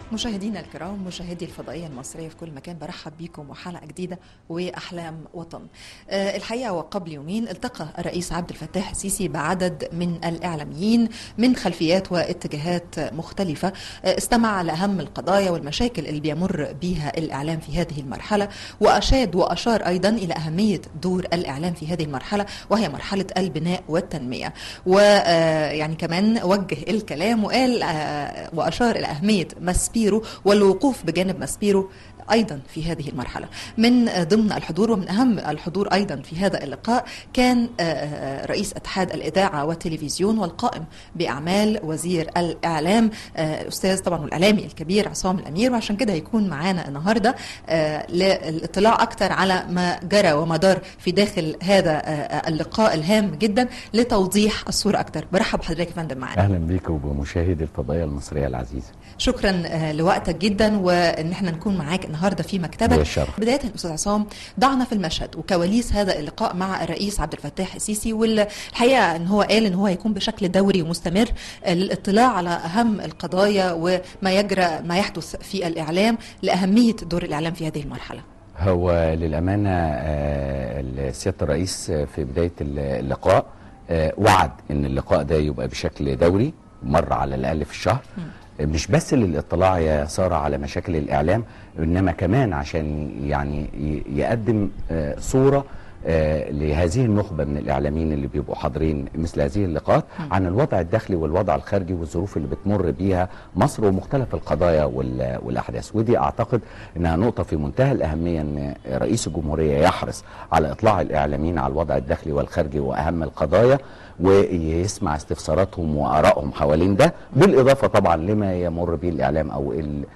مشاهدينا الكرام، مشاهدي الفضائية المصرية في كل مكان، برحب بكم وحلقة جديدة وأحلام وطن. الحقيقة وقبل يومين التقى الرئيس عبد الفتاح السيسي بعدد من الإعلاميين من خلفيات واتجاهات مختلفة، استمع لأهم القضايا والمشاكل اللي بيمر بها الإعلام في هذه المرحلة، وأشاد وأشار أيضا إلى أهمية دور الإعلام في هذه المرحلة، وهي مرحلة البناء والتنمية. ويعني كمان وجه الكلام وقال وأشار إلى أهمية ماسبيرو والوقوف بجانب ماسبيرو أيضا في هذه المرحلة. من ضمن الحضور ومن أهم الحضور أيضا في هذا اللقاء كان رئيس اتحاد الإذاعة والتلفزيون والقائم بأعمال وزير الإعلام الأستاذ طبعا والإعلامي الكبير عصام الأمير، وعشان كده هيكون معانا النهاردة للاطلاع أكثر على ما جرى وما دار في داخل هذا اللقاء الهام جدا لتوضيح الصورة أكثر. برحب بحضرتك يا فندم معانا. أهلا بيك وبمشاهدي الفضائية المصرية العزيزة. شكرا لوقتك جدا وان احنا نكون معاك النهارده في مكتبك. بدايه استاذ عصام، ضعنا في المشهد وكواليس هذا اللقاء مع الرئيس عبد الفتاح السيسي، والحقيقه ان هو قال ان هو هيكون بشكل دوري ومستمر للاطلاع على اهم القضايا وما يجرى ما يحدث في الاعلام لاهميه دور الاعلام في هذه المرحله. هو للامانه سياده الرئيس في بدايه اللقاء وعد ان اللقاء ده يبقى بشكل دوري مره على الاقل في الشهر، مش بس للاطلاع يا سارة على مشاكل الإعلام، إنما كمان عشان يعني يقدم صورة لهذه النخبة من الإعلاميين اللي بيبقوا حاضرين مثل هذه اللقاءات عن الوضع الداخلي والوضع الخارجي والظروف اللي بتمر بيها مصر ومختلف القضايا والأحداث. ودي أعتقد إنها نقطة في منتهى الأهمية، إن رئيس الجمهورية يحرص على إطلاع الإعلاميين على الوضع الداخلي والخارجي وأهم القضايا، ويسمع استفساراتهم وآرائهم حوالين ده، بالإضافة طبعا لما يمر به الإعلام أو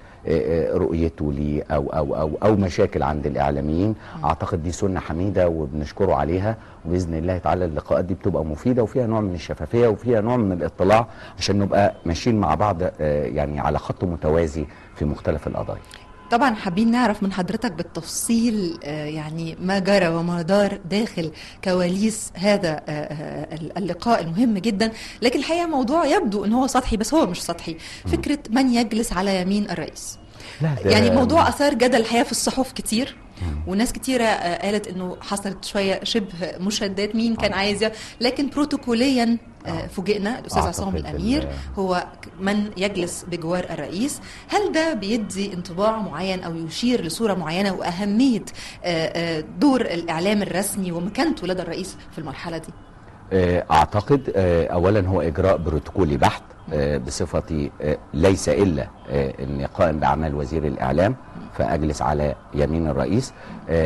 رؤيته ليه أو مشاكل عند الإعلاميين. أعتقد دي سنة حميدة وبنشكره عليها، وبإذن الله تعالى اللقاءات دي بتبقى مفيدة وفيها نوع من الشفافية وفيها نوع من الاطلاع عشان نبقى ماشيين مع بعض يعني على خط متوازي في مختلف القضايا. طبعا حابين نعرف من حضرتك بالتفصيل يعني ما جرى وما دار داخل كواليس هذا اللقاء المهم جدا، لكن الحقيقة موضوع يبدو ان هو سطحي، بس هو مش سطحي. فكرة من يجلس على يمين الرئيس، يعني موضوع أثار جدل الحقيقة في الصحف كتير، وناس كتيرة قالت انه حصلت شوية شبه مشادات مين كان عايز، لكن بروتوكوليا فوجئنا الأستاذ عصام الأمير هو من يجلس بجوار الرئيس. هل ده بيدي انطباع معين أو يشير لصورة معينة وأهمية دور الإعلام الرسمي ومكانته لدى الرئيس في المرحلة دي؟ أعتقد أولا هو إجراء بروتوكولي بحت بصفتي ليس إلا أني قائم بأعمال وزير الإعلام فأجلس على يمين الرئيس.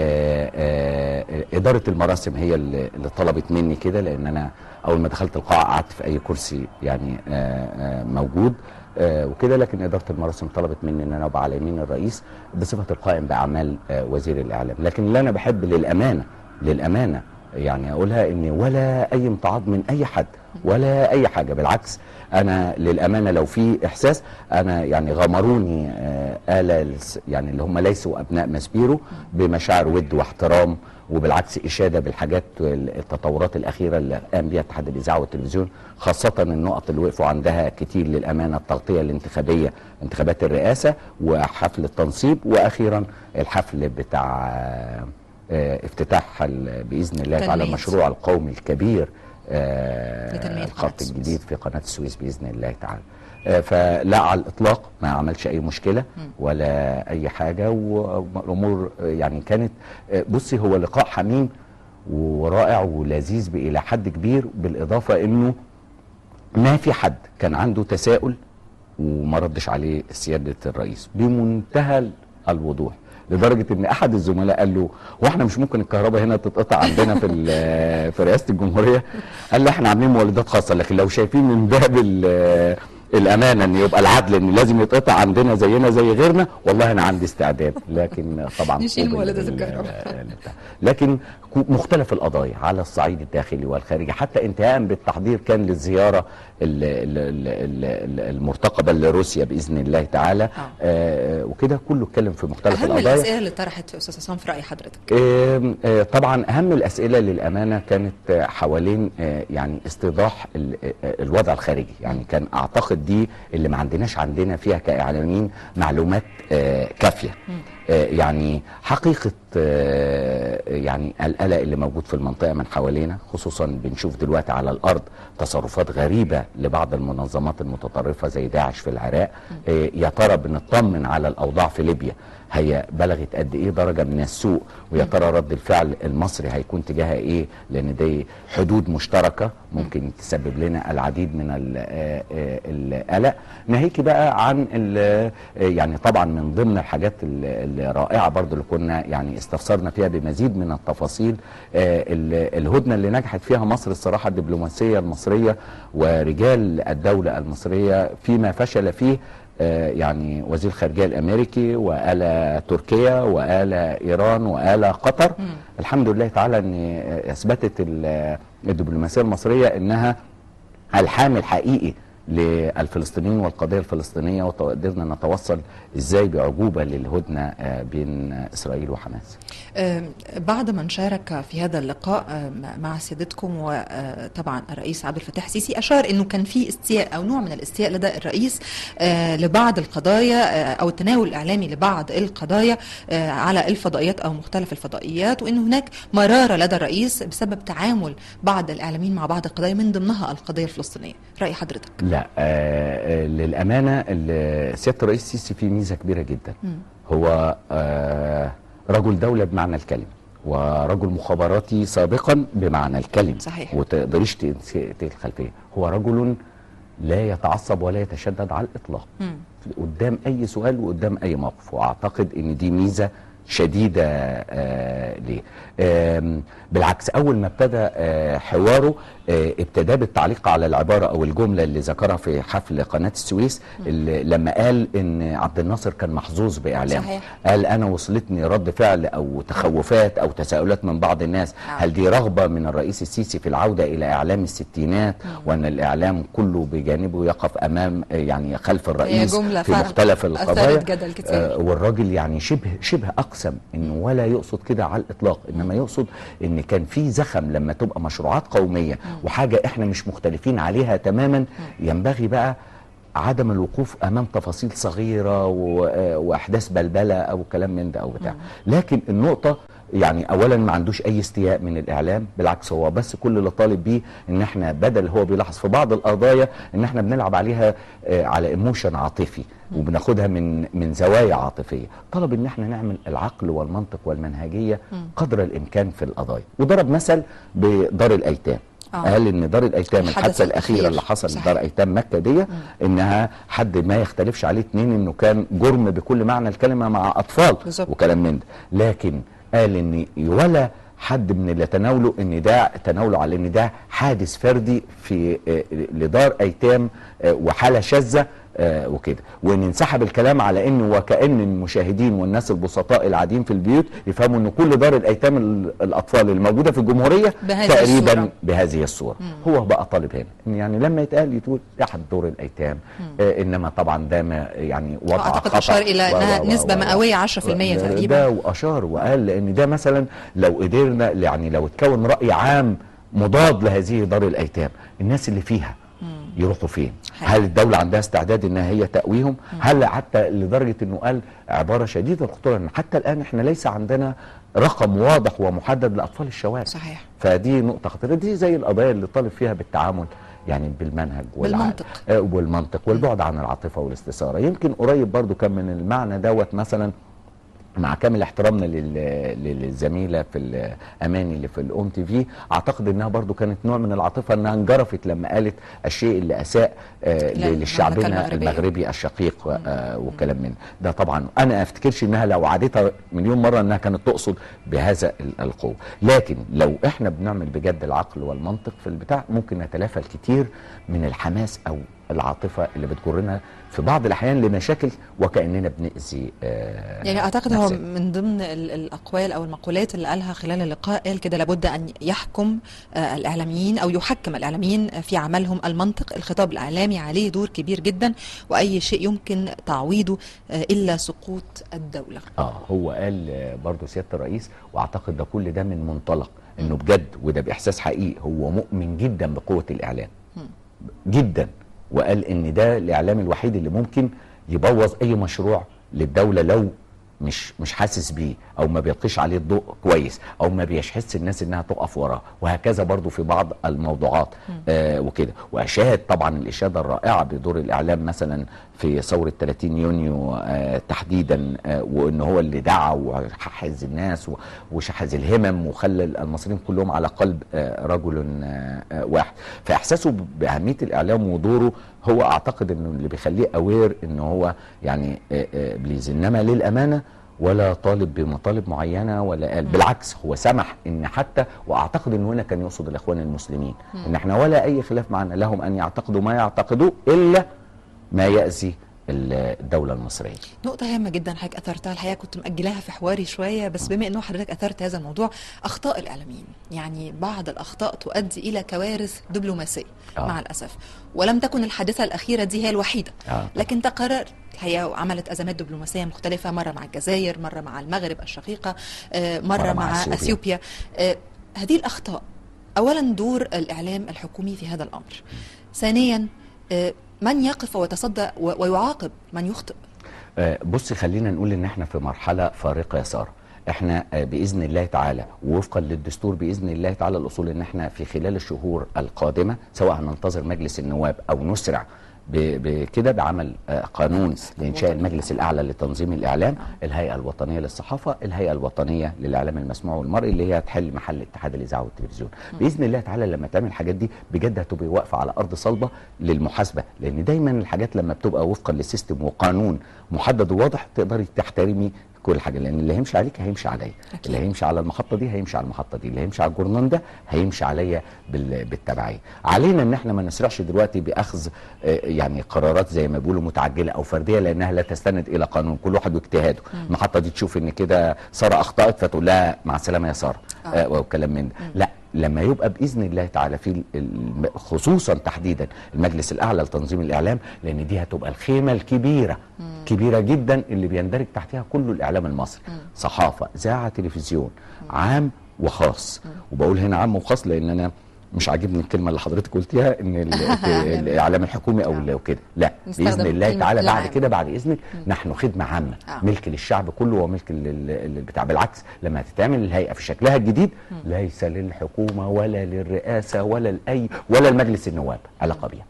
إدارة المراسم هي اللي طلبت مني كده، لأن أنا أول ما دخلت القاعة قعدت في أي كرسي يعني موجود وكده، لكن إدارة المراسم طلبت مني أن أنا أبقى على يمين الرئيس بصفة القائم بأعمال وزير الإعلام. لكن اللي أنا بحب للأمانة يعني أقولها إن ولا أي امتعاض من أي حد ولا أي حاجة، بالعكس أنا للأمانة لو في إحساس أنا يعني غمروني يعني اللي هم ليسوا أبناء ماسبيرو بمشاعر ود واحترام، وبالعكس إشادة بالحاجات التطورات الأخيرة اللي قام بها اتحاد الإذاعة والتلفزيون، خاصة النقط اللي وقفوا عندها كتير للأمانة، التغطية الانتخابية، انتخابات الرئاسة وحفل التنصيب، وأخيرا الحفل بتاع افتتاح بإذن الله تعالى المشروع القومي الكبير الخط الجديد في قناة السويس بإذن الله تعالى. فلا على الإطلاق ما عملش أي مشكلة ولا أي حاجة، والأمور يعني كانت بصي هو لقاء حميم ورائع ولذيذ إلى حد كبير، بالإضافة إنه ما في حد كان عنده تساؤل وما ردش عليه سيادة الرئيس بمنتهى الوضوح، لدرجة ان احد الزملاء قال له واحنا مش ممكن الكهرباء هنا تتقطع عندنا في رئاسة الجمهورية؟ قال له احنا عاملين مولدات خاصة، لكن لو شايفين من باب الامانة ان يبقى العدل ان لازم يتقطع عندنا زينا زي غيرنا، والله انا عندي استعداد، لكن طبعا نشيل مولدات الكهرباء. لكن مختلف القضايا على الصعيد الداخلي والخارجي، حتى انتهاء بالتحضير كان للزياره المرتقبه لروسيا باذن الله تعالى. وكده كله اتكلم في مختلف القضايا. اهم الاسئله اللي طرحت استاذ عصام في راي حضرتك؟ طبعا اهم الاسئله للامانه كانت حوالين يعني استيضاح الوضع الخارجي، يعني كان اعتقد دي اللي ما عندنا فيها كاعلاميين معلومات كافيه. يعني حقيقة يعني القلق اللي موجود في المنطقة من حوالينا، خصوصا بنشوف دلوقتي على الأرض تصرفات غريبة لبعض المنظمات المتطرفة زي داعش في العراق. يا ترى بنطمن على الأوضاع في ليبيا هي بلغت قد ايه درجة من السوء، ويا ترى رد الفعل المصري هيكون تجاهها ايه، لان دي حدود مشتركة ممكن تسبب لنا العديد من القلق. ناهيك بقى عن يعني طبعا من ضمن الحاجات الرائعة برضو اللي كنا يعني استفسرنا فيها بمزيد من التفاصيل الهدنة اللي نجحت فيها مصر الصراحة الدبلوماسية المصرية ورجال الدولة المصرية فيما فشل فيه يعني وزير الخارجية الأمريكي وآل تركيا وآل إيران وآل قطر. الحمد لله تعالى أن أثبتت الدبلوماسية المصرية أنها الحامل الحقيقي للفلسطينيين والقضية الفلسطينية، وقدرنا نتوصل ازاي بعجوبة للهدنة بين إسرائيل وحماس. بعد ما نشارك في هذا اللقاء مع سيادتكم، وطبعا الرئيس عبد الفتاح السيسي أشار أنه كان في استياء أو نوع من الاستياء لدى الرئيس لبعض القضايا أو التناول الإعلامي لبعض القضايا على الفضائيات أو مختلف الفضائيات، وأنه هناك مرارة لدى الرئيس بسبب تعامل بعض الإعلاميين مع بعض القضايا من ضمنها القضية الفلسطينية. رأي حضرتك؟ لا للأمانة سيادة الرئيس السيسي فيه ميزة كبيرة جدا. هو رجل دولة بمعنى الكلمة، ورجل مخابراتي سابقا بمعنى الكلمة. صحيح. وتقدريش تنسي الخلفية. هو رجل لا يتعصب ولا يتشدد على الإطلاق قدام أي سؤال وقدام أي موقف، وأعتقد أن دي ميزة شديدة ليه. بالعكس أول ما ابتدى حواره ابتدى بالتعليق على العبارة أو الجملة اللي ذكرها في حفل قناة السويس لما قال إن عبد الناصر كان محظوظ بإعلامه. صحيح. قال أنا وصلتني رد فعل أو تخوفات أو تساؤلات من بعض الناس، هل دي رغبة من الرئيس السيسي في العودة إلى إعلام الستينات وأن الإعلام كله بجانبه يقف أمام يعني خلف الرئيس في مختلف القضايا. والراجل يعني شبه أقسم إنه ولا يقصد كده على الإطلاق، إنما يقصد إن كان في زخم لما تبقى مشروعات قومية وحاجة احنا مش مختلفين عليها تماما، ينبغي بقى عدم الوقوف امام تفاصيل صغيرة واحداث بلبلة او كلام من ده او بتاع. لكن النقطة يعني اولا ما عندوش اي استياء من الاعلام، بالعكس هو بس كل اللي طالب بيه ان احنا بدل هو بيلاحظ في بعض القضايا ان احنا بنلعب عليها على ايموشن عاطفي وبناخدها من زوايا عاطفية، طلب ان احنا نعمل العقل والمنطق والمنهجية قدر الامكان في القضايا. وضرب مثل بدار الايتام. قال ان دار الايتام الحادثه الاخيره اللي حصل لدار ايتام مكه دي انها حد ما يختلفش عليه اتنين انه كان جرم بكل معنى الكلمه مع اطفال وكلام من ده، لكن قال ان ولا حد من اللي تناولوا على ان ده حادث فردي في لدار ايتام وحاله شاذه وكده، وان انسحب الكلام على انه وكأن المشاهدين والناس البسطاء العاديين في البيوت يفهموا ان كل دار الايتام الاطفال الموجوده في الجمهوريه تقريبا بهذه الصوره. هو بقى طالب هنا ان يعني لما يتقال يقول احد دور الايتام، انما طبعا ده ما يعني وضع اعتقد اشار الى انها نسبه مئويه 10% تقريبا. ده واشار وقال لان ده مثلا لو قدرنا يعني لو اتكون راي عام مضاد لهذه دار الايتام، الناس اللي فيها يروحوا فين؟ هل الدولة عندها استعداد انها هي تأويهم؟ هل حتى لدرجة انه قال عبارة شديدة الخطورة ان حتى الان احنا ليس عندنا رقم واضح ومحدد لأطفال الشوارع. صحيح. فدي نقطة خطيرة، دي زي القضايا اللي طالب فيها بالتعامل يعني بالمنهج والمنطق والبعد عن العاطفة والاستثارة. يمكن قريب برضو كان من المعنى دوت مثلا مع كامل احترامنا للزميله في الاماني اللي في الام تي في، اعتقد انها برضو كانت نوع من العاطفه انها انجرفت لما قالت الشيء اللي اساء للشعبنا المغربي الشقيق وكلام من ده. طبعا انا ما افتكرش انها لو عادتها مليون مره انها كانت تقصد بهذا القوه، لكن لو احنا بنعمل بجد العقل والمنطق في البتاع ممكن نتلافى الكثير من الحماس او العاطفه اللي بتجرنا في بعض الاحيان لمشاكل وكاننا بنأذي يعني اعتقد هو من ضمن الاقوال او المقولات اللي قالها خلال اللقاء، قال كده: لابد ان يحكم الاعلاميين او يحكم الاعلاميين في عملهم المنطق، الخطاب الاعلامي عليه دور كبير جدا، واي شيء يمكن تعويضه الا سقوط الدوله. هو قال برضو سياده الرئيس، واعتقد ده كل ده من منطلق انه بجد وده باحساس حقيقي هو مؤمن جدا بقوه الاعلام جدا، وقال ان ده الاعلام الوحيد اللي ممكن يبوظ اي مشروع للدوله لو مش حاسس بيه او ما بيلقيش عليه الضوء كويس او ما بيحس الناس انها تقف وراه، وهكذا برضو في بعض الموضوعات وكده. واشاد طبعا الاشاده الرائعه بدور الاعلام مثلا في ثوره 30 يونيو تحديدا، وان هو اللي دعا وحز الناس وشحذ الهمم وخلى المصريين كلهم على قلب رجل واحد. فاحساسه باهميه الاعلام ودوره هو اعتقد انه اللي بيخليه اوير ان هو يعني بليز، انما للامانه ولا طالب بمطالب معينه ولا قال، بالعكس هو سمح ان حتى، واعتقد ان هنا كان يقصد الاخوان المسلمين، ان احنا ولا اي خلاف معنا، لهم ان يعتقدوا ما يعتقدوه الا ما يأذي الدولة المصرية. نقطة هامة جدا حضرتك أثرتها، الحقيقة كنت مأجلاها في حواري شوية، بس بما أنه حضرتك أثرت هذا الموضوع، أخطاء الإعلاميين، يعني بعض الأخطاء تؤدي إلى كوارث دبلوماسية مع الأسف، ولم تكن الحادثة الأخيرة دي هي الوحيدة، لكن تقرر الحقيقة وعملت أزمات دبلوماسية مختلفة، مرة مع الجزائر، مرة مع المغرب الشقيقة، مرة مع أثيوبيا. هذه الأخطاء، أولا دور الإعلام الحكومي في هذا الأمر، ثانيا من يقف ويتصدى ويعاقب من يخطئ. بصي خلينا نقول ان احنا في مرحلة فارقة يا سارة. احنا باذن الله تعالى ووفقا للدستور باذن الله تعالى الاصول ان احنا في خلال الشهور القادمة، سواء هننتظر مجلس النواب او نسرع بكده بعمل قانون لإنشاء المجلس الأعلى لتنظيم الإعلام، الهيئة الوطنية للصحافة، الهيئة الوطنية للإعلام المسموع والمرئي، اللي هي هتحل محل اتحاد الإذاعة والتلفزيون. بإذن الله تعالى لما تعمل الحاجات دي بجد هتبقى واقفة على أرض صلبة للمحاسبة، لأن دايما الحاجات لما بتبقى وفقا للسيستم وقانون محدد وواضح تقدري تحترمي كل حاجه، لان اللي هيمشي عليك هيمشي عليا، اللي هيمشي على المحطه دي هيمشي على المحطه دي، اللي هيمشي على الجورنال ده هيمشي عليا بالتبعيه. علينا ان احنا ما نسرعش دلوقتي باخذ يعني قرارات زي ما بيقولوا متعجله او فرديه، لانها لا تستند الى قانون، كل واحد واجتهاده. المحطه دي تشوف ان كده ساره اخطات فتقول لها مع السلامه يا ساره وكلام من ده. لا، لما يبقى باذن الله تعالى في خصوصا تحديدا المجلس الاعلى لتنظيم الاعلام، لان دي هتبقى الخيمه الكبيره كبيره جدا اللي بيندرج تحتها كل الاعلام المصري، صحافه، اذاعه، تلفزيون، عام وخاص. وبقول هنا عام وخاص لان انا مش عاجبني الكلمه اللي حضرتك قلتيها ان الاعلام الحكومي او كده، لا باذن الله تعالى بعد كده بعد اذنك نحن خدمه عامه ملك للشعب كله وملك للبتاع. بالعكس لما هتتعمل الهيئه في شكلها الجديد ليس للحكومه ولا للرئاسه ولا المجلس النواب علاقه بيها،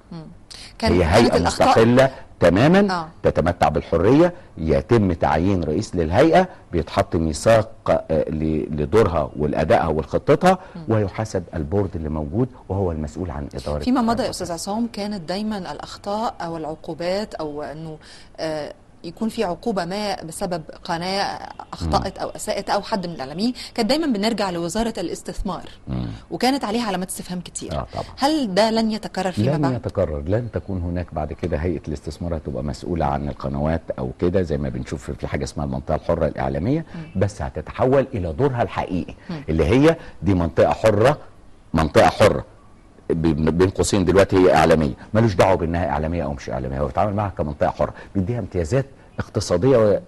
هي هيئه مستقله تماما تتمتع بالحريه، يتم تعيين رئيس للهيئه، بيتحط ميثاق لدورها والادائها وخطتها، ويحاسب البورد اللي موجود وهو المسؤول عن اداره. فيما مضى يا استاذ عصام كانت دايما الاخطاء او العقوبات او انه يكون في عقوبه ما بسبب قناه اخطات او اساءت او حد من الاعلاميين، كانت دايما بنرجع لوزاره الاستثمار وكانت عليها علامات استفهام كتير. طبعا. هل ده لن يتكرر فيما بعد؟ لن يتكرر، لن تكون هناك بعد كده هيئه الاستثمار هتبقى مسؤوله عن القنوات او كده، زي ما بنشوف في حاجه اسمها المنطقه الحره الاعلاميه، بس هتتحول الى دورها الحقيقي اللي هي دي منطقه حره، منطقه حره بين قوسين دلوقتي هي اعلاميه، ملوش دعوه بانها اعلاميه او مش اعلاميه، هو بيتعامل معها كمنطقه حره، بيديها امتيازات اقتصاديه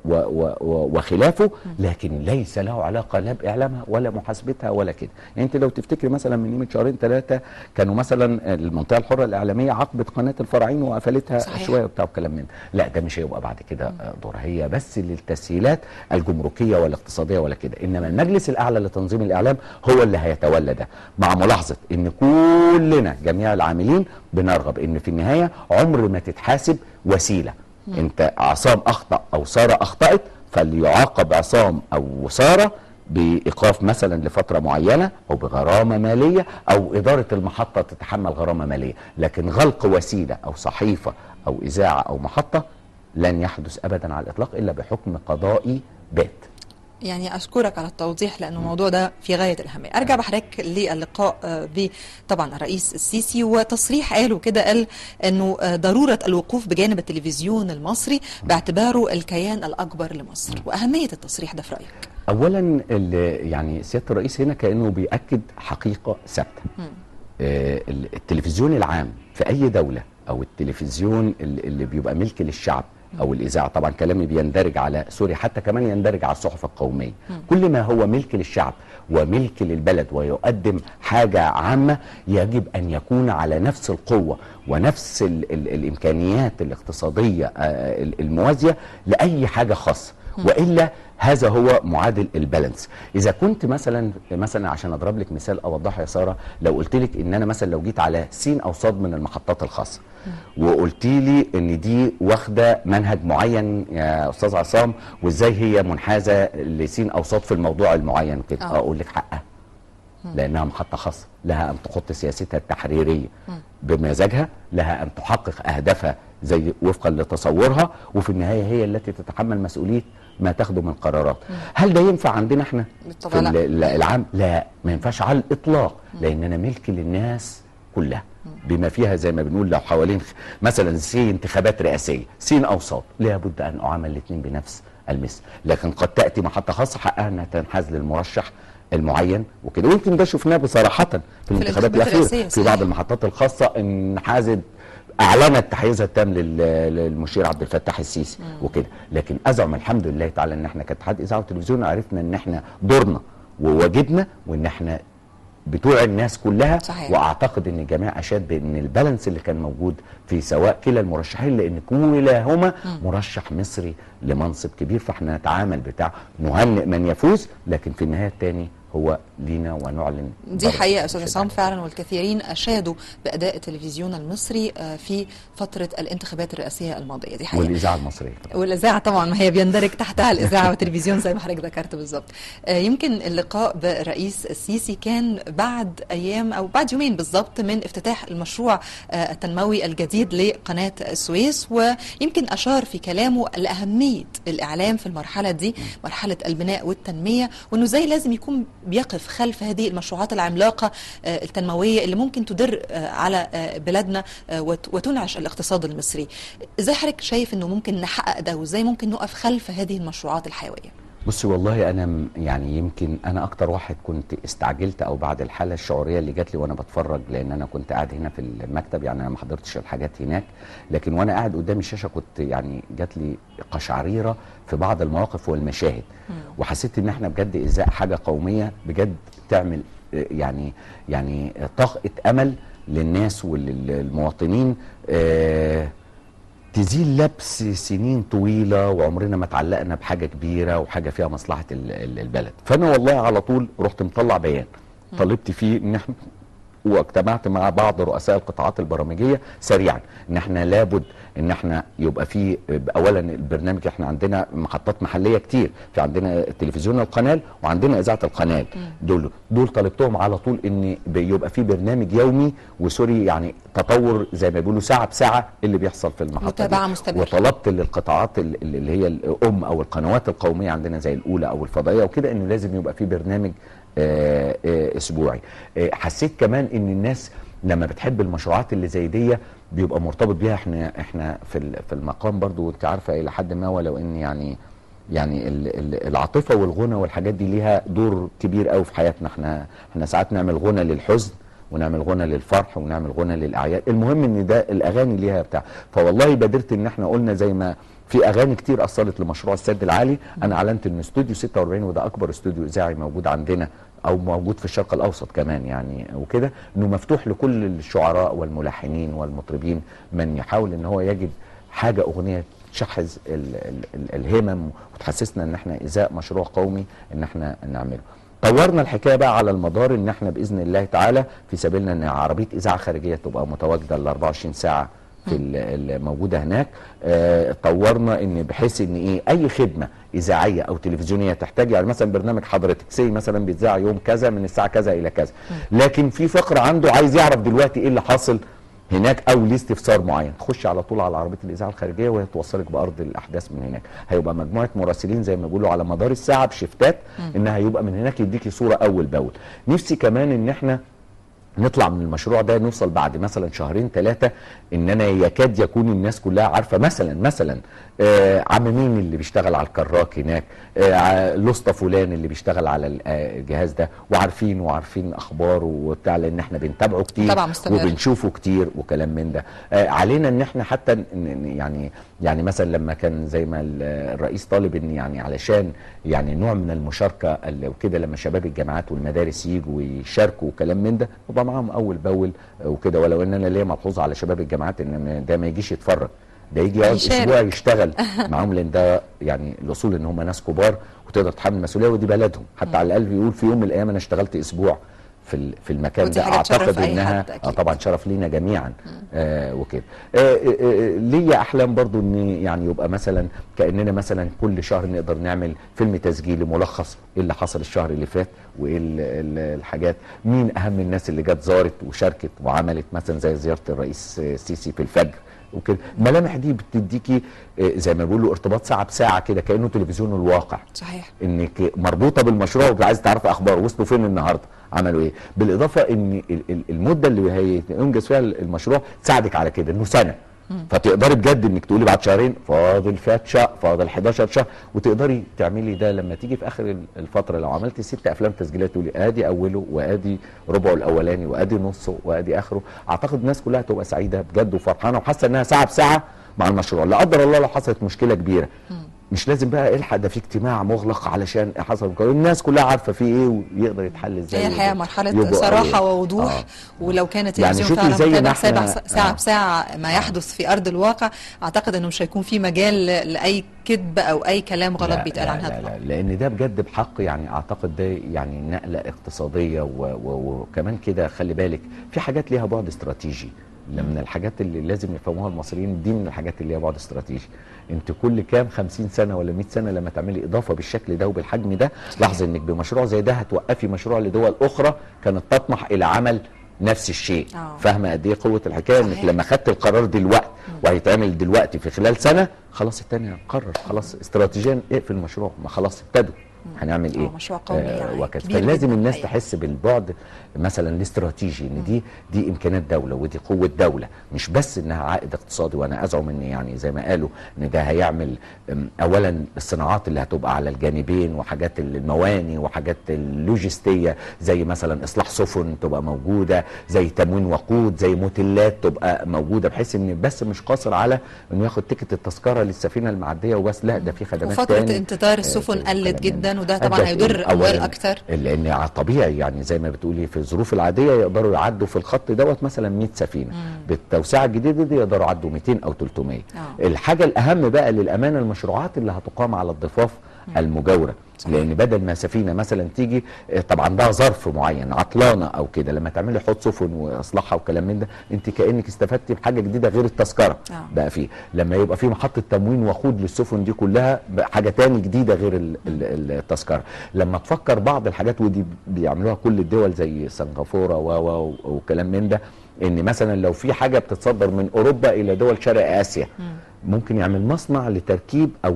وخلافه، لكن ليس له علاقه لا باعلامها ولا محاسبتها ولا كده. يعني انت لو تفتكري مثلا من قيمه شهرين ثلاثه كانوا مثلا المنطقه الحره الاعلاميه عاقبت قناه الفراعين وقفلتها شويه وبتاع وكلام من لا ده مش هيبقى بعد كده دورها، هي بس للتسهيلات الجمركيه والاقتصاديه ولا كده، انما المجلس الاعلى لتنظيم الاعلام هو اللي هيتولى ده، مع ملاحظه ان كلنا جميع العاملين بنرغب ان في النهايه عمر ما تتحاسب وسيله. انت عصام اخطا او ساره اخطات فليعاقب عصام او ساره بايقاف مثلا لفتره معينه او بغرامه ماليه او اداره المحطه تتحمل غرامه ماليه، لكن غلق وسيله او صحيفه او اذاعه او محطه لن يحدث ابدا على الاطلاق الا بحكم قضائي بات. يعني أشكرك على التوضيح لأنه الموضوع ده في غاية الأهمية. أرجع بحضرتك للقاء طبعا الرئيس السيسي، وتصريح قاله كده، قال أنه ضرورة الوقوف بجانب التلفزيون المصري باعتباره الكيان الأكبر لمصر، وأهمية التصريح ده في رأيك؟ أولا يعني سيادة الرئيس هنا كأنه بيأكد حقيقة ثابتة. التلفزيون العام في أي دولة، أو التلفزيون اللي بيبقى ملك للشعب او الاذاعه، طبعا كلامي بيندرج على سوري، حتى كمان يندرج على الصحف القوميه، كل ما هو ملك للشعب وملك للبلد ويقدم حاجه عامه يجب ان يكون على نفس القوه ونفس الامكانيات الاقتصاديه الموازيه لاي حاجه خاصه، والا هذا هو معادل البالانس. اذا كنت مثلا عشان اضرب لك مثال اوضحه يا ساره، لو قلت لك ان انا مثلا لو جيت على س او ص من المحطات الخاصه وقلت لي ان دي واخده منهج معين يا استاذ عصام، وازاي هي منحازه لس او ص في الموضوع المعين كده، اقول لك حقها، لانها محطه خاصه، لها ان تحط سياستها التحريريه بمزاجها، لها ان تحقق اهدافها زي وفقا لتصورها، وفي النهايه هي التي تتحمل مسؤوليه ما تاخده من قرارات. هل ده ينفع عندنا احنا في العام؟ لا، ما ينفعش على الاطلاق، لاننا ملك للناس كلها بما فيها زي ما بنقول لو حوالين مثلا سي انتخابات رئاسيه س او ص، لابد ان اعامل الاثنين بنفس المثل. لكن قد تاتي محطه خاصه حقها انها تنحاز للمرشح المعين وكده، ويمكن ده شفناه بصراحه في الانتخابات الاخيره في بعض المحطات الخاصه انحازت، اعلنت تحيزها التام للمشير عبد الفتاح السيسي وكده. لكن ازعم الحمد لله تعالى ان احنا كاتحاد اذاعه وتلفزيون عرفنا ان احنا دورنا وواجبنا، وان احنا بتوع الناس كلها. صحيح. واعتقد ان الجميع اشاد بان البالانس اللي كان موجود في سواء كلا المرشحين، لان كلاهما مرشح مصري لمنصب كبير، فاحنا نتعامل بتاع نهنئ من يفوز، لكن في النهايه الثاني هو لينا ونعلن. دي حقيقه استاذ عصام فعلا، والكثيرين اشادوا باداء التلفزيون المصري في فتره الانتخابات الرئاسيه الماضيه. دي حقيقه. والاذاعه المصريه طبعا. والاذاعه طبعا ما هي بيندرج تحتها الاذاعه والتلفزيون زي ما حضرتك ذكرت بالظبط. يمكن اللقاء بالرئيس السيسي كان بعد ايام او بعد يومين بالظبط من افتتاح المشروع التنموي الجديد لقناه السويس، ويمكن اشار في كلامه لاهميه الاعلام في المرحله دي، مرحله البناء والتنميه، وانه زي لازم يكون بيقف خلف هذه المشروعات العملاقة التنموية اللي ممكن تدر على بلادنا وتنعش الاقتصاد المصري. ازاي حضرتك شايف انه ممكن نحقق ده، وازاي ممكن نقف خلف هذه المشروعات الحيوية؟ بصي والله انا يعني يمكن انا اكتر واحد كنت استعجلت، او بعد الحاله الشعوريه اللي جات لي وانا بتفرج، لان انا كنت قاعد هنا في المكتب، يعني انا ما حضرتش الحاجات هناك، لكن وانا قاعد قدام الشاشه كنت يعني جات لي قشعريره في بعض المواقف والمشاهد، وحسيت ان احنا بجد ازاء حاجه قوميه بجد تعمل يعني طاقه امل للناس وللمواطنين، تزيل لبس سنين طويلة وعمرنا ما تعلقنا بحاجة كبيرة وحاجة فيها مصلحة البلد. فأنا والله على طول رحت مطلع بيان طلبت فيه ان احنا، واجتمعت مع بعض رؤساء القطاعات البرامجية سريعا، ان احنا لابد ان احنا يبقى في اولا البرنامج، احنا عندنا محطات محلية كتير، في عندنا تلفزيون القناه وعندنا اذاعة القناه، دول طلبتهم على طول ان يبقى في برنامج يومي وسوري، يعني تطور زي ما بيقولوا ساعة بساعة اللي بيحصل في المحطة، متابعة مستمرة. وطلبت للقطاعات اللي هي الام او القنوات القومية عندنا زي الاولى او الفضائية وكده، انه لازم يبقى في برنامج اسبوعي. حسيت كمان ان الناس لما بتحب المشروعات اللي زي دي بيبقى مرتبط بيها. احنا في المقام برضو وانت عارفه الى حد ما، ولو ان يعني العاطفه والغنى والحاجات دي ليها دور كبير قوي في حياتنا. احنا ساعات نعمل غنى للحزن ونعمل غنى للفرح ونعمل غنى للاعياد، المهم ان ده الاغاني ليها بتاع. فوالله بادرت ان احنا قلنا زي ما في اغاني كتير اثرت لمشروع السد العالي، انا اعلنت ان استوديو 46 وده اكبر استوديو اذاعي موجود عندنا او موجود في الشرق الاوسط كمان يعني وكده، انه مفتوح لكل الشعراء والملحنين والمطربين من يحاول ان هو يجد حاجه اغنيه تشحذ الهمم وتحسسنا ان احنا ازاء مشروع قومي ان احنا نعمله. طورنا الحكايه بقى على المدار ان احنا باذن الله تعالى في سبيلنا ان عربيه اذاعه خارجيه تبقى متواجده ال 24 ساعه في الموجوده هناك. طورنا ان بحيث ان اي خدمه اذاعيه او تلفزيونيه تحتاج، يعني مثلا برنامج حضرتك سي مثلا بيتذاع يوم كذا من الساعه كذا الى كذا، لكن في فقره عنده عايز يعرف دلوقتي ايه اللي حاصل هناك او ليه استفسار معين، تخش على طول على عربيه الاذاعه الخارجيه وهي توصلك بارض الاحداث من هناك. هيبقى مجموعه مراسلين زي ما بيقولوا على مدار الساعه بشفتات، انها هيبقى من هناك يديكي صوره اول باول. نفسي كمان ان احنا نطلع من المشروع ده، نوصل بعد مثلا شهرين 3 ان انا يكاد يكون الناس كلها عارفه مثلا عم مين اللي بيشتغل على الكراك هناك، الاسطى فلان اللي بيشتغل على الجهاز ده، وعارفين اخباره وبتاع، لان احنا بنتابعه كتير وبنشوفه كتير وكلام من ده. علينا ان احنا حتى يعني مثلا لما كان زي ما الرئيس طالب ان يعني علشان يعني نوع من المشاركه وكده، لما شباب الجامعات والمدارس يجوا ويشاركوا وكلام من ده، وبقى معاهم اول باول وكده. ولو ان انا ليا ملحوظه على شباب الجامعات ان ده ما يجيش يتفرج، ده يجي يقعد اسبوع يشتغل معاهم، لان ده يعني الاصول ان هم ناس كبار وتقدر تحمل المسؤوليه، ودي بلدهم. حتى على الاقل يقول في يوم من الايام انا اشتغلت اسبوع في المكان ده. اعتقد انها طبعا شرف لينا جميعا وكده. ليا احلام برضو ان يعني يبقى مثلا كاننا مثلا كل شهر نقدر نعمل فيلم تسجيلي ملخص ايه اللي حصل الشهر اللي فات، وايه الحاجات، مين اهم الناس اللي جت زارت وشاركت وعملت، مثلا زي زياره الرئيس السيسي في الفجر وكده. الملامح دي بتديكي زي ما بيقولوا ارتباط ساعه بساعه كده، كانه تلفزيون الواقع. صحيح. انك مربوطه بالمشروع وعايز تعرف اخبار وصلوا فين النهارده، عملوا ايه. بالاضافه ان المده اللي هينجز فيها المشروع تساعدك على كده، انه سنه. فتقدري بجد انك تقولي بعد شهرين فاضل فات شهر، فاضل 11 شهر، وتقدري تعملي ده لما تيجي في اخر الفتره. لو عملتي 6 افلام تسجيلات تقولي ادي اوله وادي ربعه الاولاني وادي نصه وادي اخره، اعتقد الناس كلها تبقى سعيده بجد وفرحانه وحاسه انها ساعه بساعه مع المشروع. لا قدر الله لو حصلت مشكله كبيره، مش لازم بقى الحق ده في اجتماع مغلق علشان حصل، الناس كلها عارفه فيه ايه ويقدر يتحل ازاي. هي الحقيقه مرحله صراحه ووضوح. ولو كانت التلفزيون يعني فعلا متابع ساعه بساعه ما يحدث في ارض الواقع، اعتقد انه مش هيكون في مجال لاي كذب او اي كلام غلط بيتقال عن هذا. لا لان ده بجد بحق يعني اعتقد ده يعني نقله اقتصاديه وكمان كده. خلي بالك في حاجات ليها بعد استراتيجي، من الحاجات اللي لازم يفهموها المصريين، دي من الحاجات اللي ليها بعد استراتيجي. انت كل كام 50 سنه ولا 100 سنه لما تعملي اضافه بالشكل ده وبالحجم ده، لاحظي انك بمشروع زي ده هتوقفي مشروع لدول اخرى كانت تطمح الى عمل نفس الشيء. فاهمه قد ايه قوه الحكايه؟ انك لما خدت القرار دلوقتي وهيتعمل دلوقتي في خلال سنه، خلاص الثاني قرر خلاص استراتيجيا اقفل المشروع، ما خلاص ابتدوا هنعمل ايه. مشروع قومي يعني وكذا. فلازم الناس تحس بالبعد مثلا الاستراتيجي، ان دي امكانيات دوله ودي قوه دوله، مش بس انها عائد اقتصادي. وانا ازعم ان يعني زي ما قالوا ان ده هيعمل اولا الصناعات اللي هتبقى على الجانبين، وحاجات المواني وحاجات اللوجستيه زي مثلا اصلاح سفن تبقى موجوده، زي تموين وقود، زي موتيلات تبقى موجوده، بحيث ان بس مش قاصر على انه ياخد تيكت التذكره للسفينه المعديه وبس، لا ده في خدمات وفتره انتظار السفن قلت جدا، وده طبعا هيضر اموال اكتر، لان طبيعي يعني زي ما بتقولي في الظروف العاديه يقدروا يعدوا في الخط دوت مثلا 100 سفينه، بالتوسعه الجديده دي يقدروا يعدوا 200 او 300. الحاجه الاهم بقى للامانه المشروعات اللي هتقام على الضفاف المجاوره، لان بدل ما سفينه مثلا تيجي طبعا عندها ظرف معين عطلانه او كده، لما تعملي حوض سفن واصلاحها وكلام من ده، انت كانك استفدتي بحاجه جديده غير التذكره. بقى فيه لما يبقى في محطه تموين وقود للسفن دي كلها، حاجه تاني جديده غير التذكره. لما تفكر بعض الحاجات ودي بيعملوها كل الدول زي سنغافوره وكلام من ده، ان مثلا لو في حاجه بتتصدر من اوروبا الى دول شرق اسيا، ممكن يعمل مصنع لتركيب او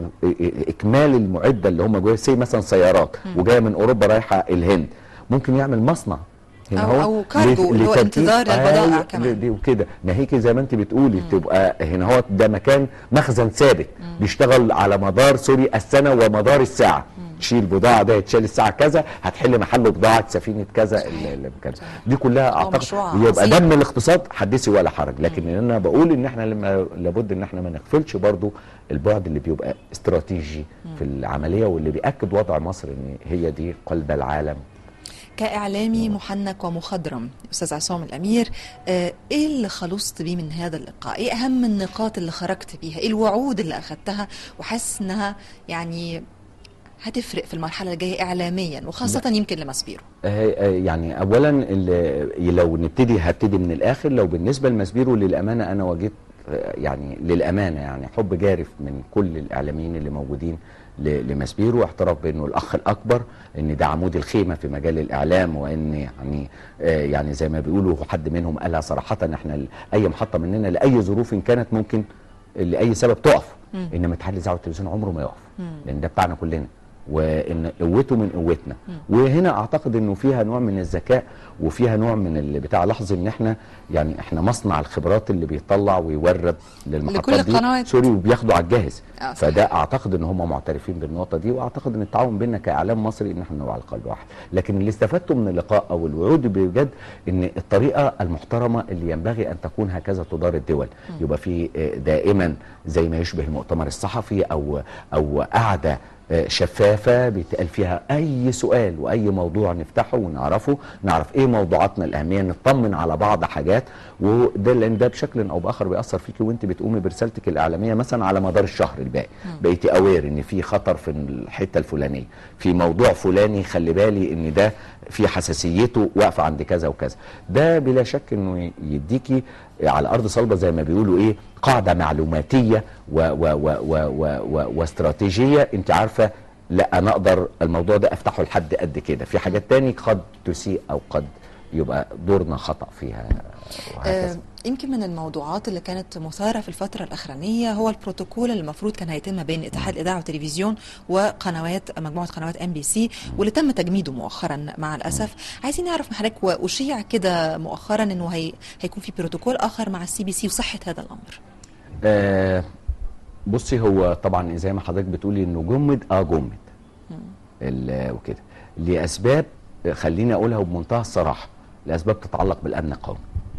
اكمال المعده اللي هم جوه، زي مثلا سيارات وجايه من اوروبا رايحه الهند، ممكن يعمل مصنع هنا او كارجو اللي هو انتظار البضائع كمان وكده. ناهيك زي ما انت بتقولي تبقى هنا هو ده مكان مخزن ثابت بيشتغل على مدار السنه ومدار الساعه. تشيل بضاعه ده يتشال الساعه كذا، هتحل محله بضاعه سفينه كذا كذا. دي كلها اعتقد يبقى دم الاقتصاد حدثي ولا حرج. لكن انا بقول ان احنا لابد ان احنا ما نغفلش برضو البعد اللي بيبقى استراتيجي في العمليه، واللي بياكد وضع مصر ان هي دي قلب العالم. كإعلامي محنك ومخضرم أستاذ عصام الأمير، إيه اللي خلصت بيه من هذا اللقاء؟ إيه أهم النقاط اللي خرجت بيها؟ إيه الوعود اللي أخذتها وحاسس إنها يعني هتفرق في المرحلة الجاية إعلاميا وخاصة يمكن لمسبيرو؟ يعني أولا لو هبتدي من الآخر، لو بالنسبة لمسبيرو للأمانة أنا واجهت يعني للامانه يعني حب جارف من كل الاعلاميين اللي موجودين لمسبيرو، واعتراف بانه الاخ الاكبر، ان ده عمود الخيمه في مجال الاعلام، وان يعني زي ما بيقولوا حد منهم قالها صراحه، احنا اي محطه مننا لاي ظروف كانت ممكن لاي سبب تقف، انما اتحاد الاذاعه والتلفزيون عمره ما يقف، لان ده بتاعنا كلنا، وان قوته من قوتنا. وهنا اعتقد انه فيها نوع من الذكاء وفيها نوع من اللي بتاع لحظه ان احنا يعني احنا مصنع الخبرات اللي بيطلع ويورد للمحطات دي سوري، وبياخدوا على الجاهز. فده اعتقد ان هم معترفين بالنقطه دي، واعتقد ان التعاون بيننا كاعلام مصري ان احنا نبقى على قلب واحد. لكن اللي استفدته من اللقاء او الوعود بجد ان الطريقه المحترمه اللي ينبغي ان تكون هكذا تدار الدول، يبقى في دائما زي ما يشبه المؤتمر الصحفي او قعده شفافة بيتقال فيها أي سؤال وأي موضوع نفتحه ونعرفه، نعرف إيه موضوعاتنا الأهمية، نطمن على بعض حاجات، وده لأن ده بشكل أو بآخر بيأثر فيكي وأنت بتقومي برسالتك الإعلامية مثلا على مدار الشهر الباقي. بقيتي أوير إن في خطر في الحتة الفلانية، في موضوع فلاني خلي بالي إن ده في حساسيته واقفة عند كذا وكذا. ده بلا شك إنه يديكي على أرض صلبة زي ما بيقولوا إيه، قاعدة معلوماتية واستراتيجية. انت عارفة لا انا اقدر الموضوع ده افتحه لحد قد كده، في حاجات تاني قد تسيء او قد يبقى دورنا خطأ فيها وهكذا. يمكن من الموضوعات اللي كانت مثارة في الفترة الأخرانية هو البروتوكول اللي المفروض كان هيتم بين اتحاد الإذاعة والتلفزيون وقنوات مجموعة قنوات MBC، واللي تم تجميده مؤخرا مع الأسف. عايزين نعرف من حضرتك، وأشيع كده مؤخرا إنه هيكون في بروتوكول آخر مع CBC وصحة هذا الأمر. بصي، هو طبعا زي ما حضرتك بتقولي انه جمد وكده لاسباب خليني اقولها بمنتهى الصراحه، لاسباب تتعلق بالامن القومي،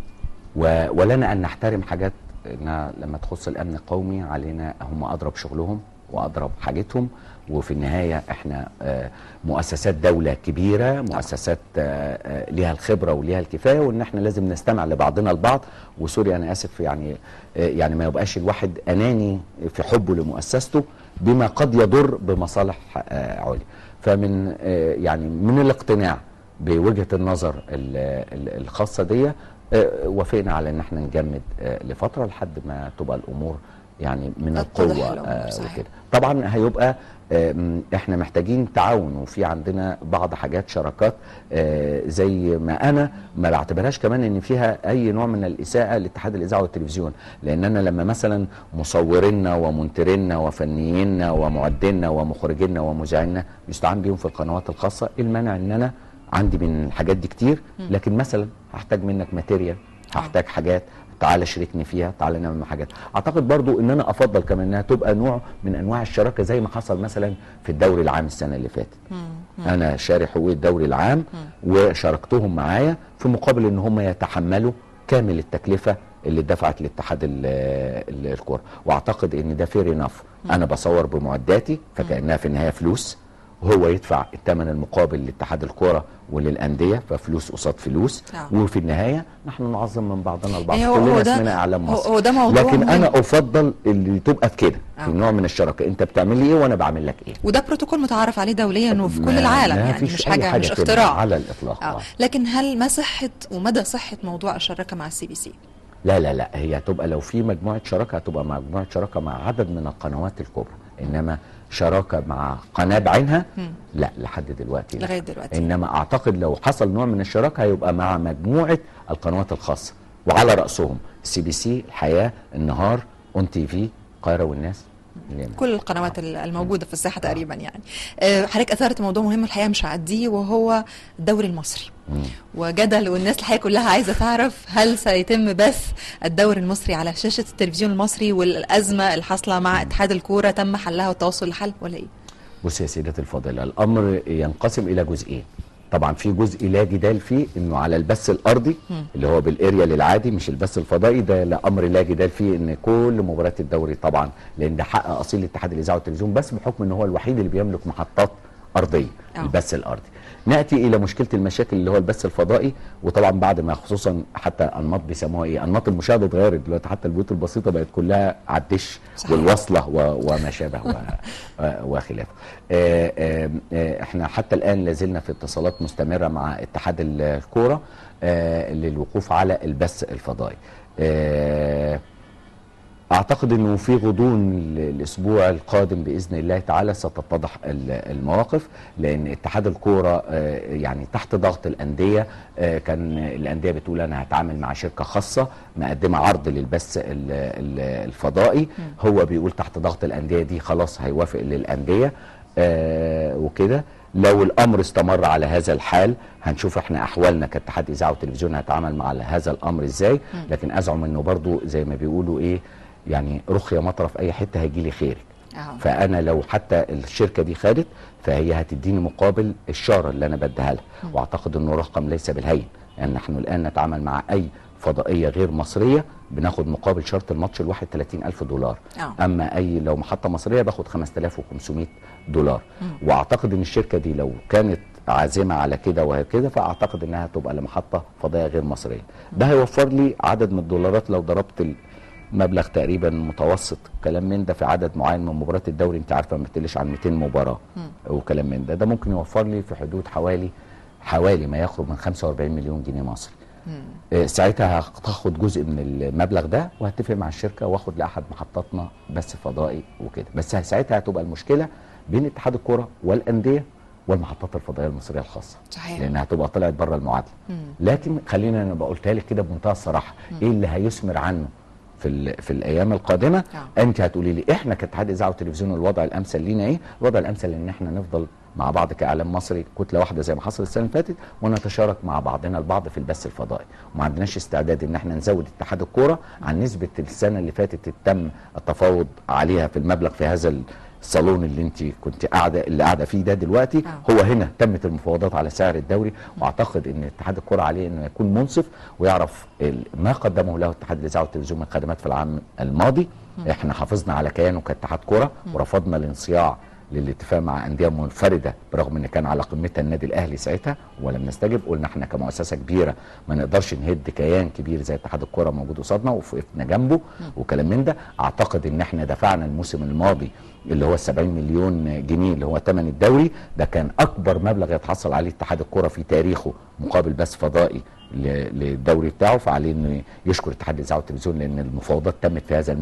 ولنا ان نحترم حاجات انها لما تخص الامن القومي علينا، هم اضرب شغلهم واضرب حاجتهم، وفي النهايه احنا مؤسسات دوله كبيره، مؤسسات ليها الخبره وليها الكفايه، وان احنا لازم نستمع لبعضنا البعض. وسوري انا اسف يعني ما يبقاش الواحد اناني في حبه لمؤسسته بما قد يضر بمصالح عليا. فمن يعني من الاقتناع بوجهه النظر الخاصه دي وافقنا على ان احنا نجمد لفتره لحد ما تبقى الامور يعني من القوه وكده. طبعا هيبقى احنا محتاجين تعاون، وفي عندنا بعض حاجات شراكات زي ما انا ما بعتبرهاش كمان ان فيها اي نوع من الاساءه لاتحاد الاذاعه والتلفزيون، لان انا لما مثلا مصورينا ومنترينا وفنيينا ومعدينا ومخرجينا ومذيعينا يستعان بيهم في القنوات الخاصه، المانع ان انا عندي من الحاجات دي كتير، لكن مثلا هحتاج منك ماتيريال، هحتاج حاجات، تعالى شاركني فيها، تعالى نعمل حاجات. اعتقد برضو ان انا افضل كمان انها تبقى نوع من انواع الشراكه زي ما حصل مثلا في الدوري العام السنه اللي فاتت. انا شاري حقوق الدوري العام وشاركتهم معايا في مقابل ان هم يتحملوا كامل التكلفه اللي دفعت لاتحاد الكوره، واعتقد ان ده فير انف. انا بصور بمعداتي فكانها في النهايه فلوس، وهو يدفع الثمن المقابل لاتحاد الكوره وللانديه، ففلوس قصاد فلوس. وفي النهايه نحن نعظم من بعضنا البعض، كلنا اسمنا اعلام مصر. هو ده موضوع لكن انا افضل اللي تبقى في كده، في نوع من الشراكه، انت بتعمل لي ايه وانا بعمل لك ايه. وده بروتوكول متعارف عليه دوليا وفي كل العالم، يعني مش حاجه مش اختراع على الاطلاق. لكن هل ما صحه ومدى صحه موضوع الشراكه مع CBC؟ لا هي هتبقى لو في مجموعه شراكه هتبقى مجموعه شراكه مع عدد من القنوات الكبرى، انما شراكه مع قناه بعينها لا، لحد دلوقتي لغايه دلوقتي. انما اعتقد لو حصل نوع من الشراكه هيبقى مع مجموعه القنوات الخاصه، وعلى راسهم CBC، الحياه، النهار، اون TV، القاهره والناس، كل القنوات الموجوده في الساحه تقريبا. يعني حضرتك اثرت موضوع مهم الحقيقه مش هعديه، وهو الدوري المصري وجدل، والناس الحقيقه كلها عايزه تعرف هل سيتم بث الدوري المصري على شاشه التلفزيون المصري، والازمه الحاصله مع اتحاد الكوره تم حلها والتوصل لحل ولا ايه؟ بص يا سيدتي الفاضله، الامر ينقسم الى جزئين. طبعا في جزء لا جدال فيه انه على البث الارضي اللي هو بالاريال العادي مش البث الفضائي، ده امر لا جدال فيه ان كل مباريات الدوري طبعا، لان ده حق اصيل لاتحاد الاذاعه والتلفزيون، بس بحكم ان هو الوحيد اللي بيملك محطات ارضيه البث الارضي. ناتي الى مشكله المشاكل اللي هو البث الفضائي، وطبعا بعد ما خصوصا حتى انماط بيسموها ايه، انماط المشاهده اتغيرت دلوقتي، حتى البيوت البسيطه بقت كلها على الدش والوصله وما شابه وخلافه. احنا حتى الان لازلنا في اتصالات مستمره مع اتحاد الكوره للوقوف على البث الفضائي. اعتقد انه في غضون الاسبوع القادم باذن الله تعالى ستتضح المواقف، لان اتحاد الكوره يعني تحت ضغط الانديه. كان الانديه بتقول انا هتعامل مع شركه خاصه مقدمه عرض للبث الفضائي، هو بيقول تحت ضغط الانديه دي خلاص هيوافق للانديه وكده. لو الامر استمر على هذا الحال هنشوف احنا احوالنا كاتحاد اذاعه وتلفزيون هنتعامل مع هذا الامر ازاي. لكن ازعم انه برضو زي ما بيقولوا ايه، يعني رخية مطرة في اي حته هيجي لي خيرك. فانا لو حتى الشركه دي خدت فهي هتديني مقابل الشاره اللي انا بديها لها، واعتقد انه رقم ليس بالهين. يعني نحن الان نتعامل مع اي فضائيه غير مصريه بناخد مقابل شرط الماتش الواحد $30,000. اما اي لو محطه مصريه باخد $5,500. واعتقد ان الشركه دي لو كانت عازمه على كده وهكذا فاعتقد انها تبقى لمحطه فضائيه غير مصريه. ده هيوفر لي عدد من الدولارات لو ضربت مبلغ تقريبا متوسط كلام من ده في عدد معين من مباريات الدوري، انت عارفه ما بتقلش عن 200 مباراه وكلام من ده ممكن يوفر لي في حدود حوالي ما يقرب من 45 مليون جنيه مصري. ساعتها هاخد جزء من المبلغ ده وهتفق مع الشركه واخد لاحد محطاتنا بث فضائي وكده. بس ساعتها هتبقى المشكله بين اتحاد الكوره والانديه والمحطات الفضائيه المصريه الخاصه، صحيح، لانها هتبقى طلعت بره المعادله. لكن خلينا انا قلتها لك كده بمنتهى الصراحه، ايه اللي هيثمر عنه في الايام القادمه. انت هتقولي لي احنا كاتحاد اذاعه وتلفزيون الوضع الامثل لينا ايه؟ الوضع الامثل ان احنا نفضل مع بعض كاعلام مصري كتله واحده زي ما حصل السنه اللي فاتت، ونتشارك مع بعضنا البعض في البث الفضائي، وما عندناش استعداد ان احنا نزود اتحاد الكوره عن نسبه السنه اللي فاتت تم التفاوض عليها في المبلغ في هذا الصالون اللي انت كنت قاعده فيه ده دلوقتي. هو هنا تمت المفاوضات على سعر الدوري، واعتقد ان اتحاد الكره عليه انه يكون منصف ويعرف ما قدمه له اتحاد الاذاعه والتلفزيون من خدمات في العام الماضي. احنا حافظنا على كيانه كاتحاد كره ورفضنا الانصياع للاتفاق مع انديه منفرده برغم ان كان على قمتها النادي الاهلي ساعتها ولم نستجب. قلنا احنا كمؤسسه كبيره ما نقدرش نهد كيان كبير زي اتحاد الكره موجود قصادنا ووقفنا جنبه وكلام من ده. اعتقد ان احنا دفعنا الموسم الماضي اللي هو 70 مليون جنيه اللي هو ثمن الدوري، ده كان اكبر مبلغ يتحصل عليه اتحاد الكره في تاريخه مقابل بث فضائي للدوري بتاعه. فعليه انه يشكر اتحاد الاذاعه والتلفزيون لان المفاوضات تمت في هذا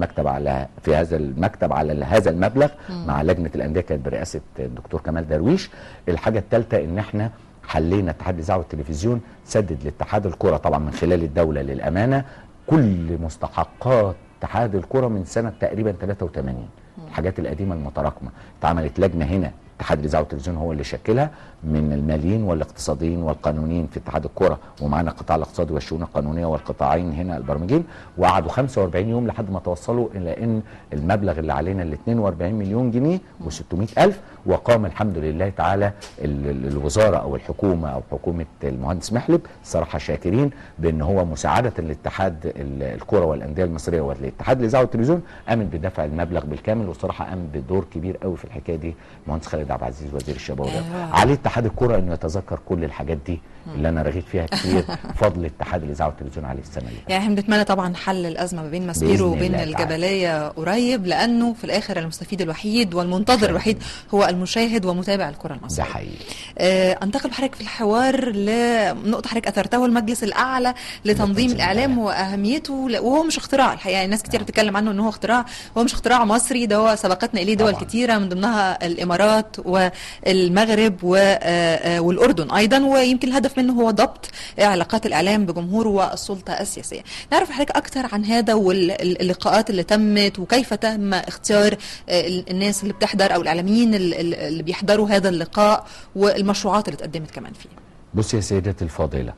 المكتب على هذا المبلغ مع لجنه الانديه كانت برئاسه الدكتور كمال درويش. الحاجه الثالثه ان احنا حلينا اتحاد الاذاعه والتلفزيون سدد لاتحاد الكره طبعا من خلال الدوله للامانه كل مستحقات اتحاد الكره من سنه تقريبا 83. الحاجات القديمه المتراكمه اتعملت لجنه هنا اتحاد الاذاعه والتلفزيون هو اللي شكلها من الماليين والاقتصاديين والقانونيين في اتحاد الكره، ومعانا القطاع الاقتصادي والشؤون القانونيه والقطاعين هنا البرمجين، وقعدوا 45 يوم لحد ما توصلوا الى ان المبلغ اللي علينا ال 42 مليون جنيه و600 الف. وقام الحمد لله تعالى الوزاره او الحكومه او حكومه المهندس محلب صراحه شاكرين بان هو مساعده لاتحاد الكره والانديه المصريه والاتحاد الاذاعه والتلفزيون قامت بدفع المبلغ بالكامل، وصراحه قام بدور كبير قوي في الحكايه دي المهندس خالد عبد العزيز وزير الشباب والرياضه. عليه اتحاد الكره انه يتذكر كل الحاجات دي اللي انا رغيت فيها كتير فضل اتحاد الاذاعه والتلفزيون عليه السنه اللي فاتت. يعني احنا بنتمنى طبعا حل الازمه ما بين ماسبيرو وبين الجبليه قريب، لانه في الاخر المستفيد الوحيد والمنتظر الوحيد هو المشاهد ومتابع الكره المصريه. ده حقيقي. انتقل بحضرتك في الحوار لنقطه حضرتك اثرته، المجلس الاعلى لتنظيم الاعلام واهميته، وهو مش اختراع الحقيقه. يعني ناس كتير بتتكلم عنه ان هو اختراع، هو مش اختراع مصري، ده هو سبقتنا اليه دول كتيره من ضمنها الامارات والمغرب والاردن ايضا، ويمكن الهدف منه هو ضبط علاقات الاعلام بجمهوره والسلطه السياسيه. نعرف حضرتك اكثر عن هذا واللقاءات اللي تمت وكيف تم اختيار الناس اللي بتحضر او الاعلاميين اللي بيحضروا هذا اللقاء والمشروعات اللي اتقدمت كمان فيه. بصي يا سيدتي الفاضله،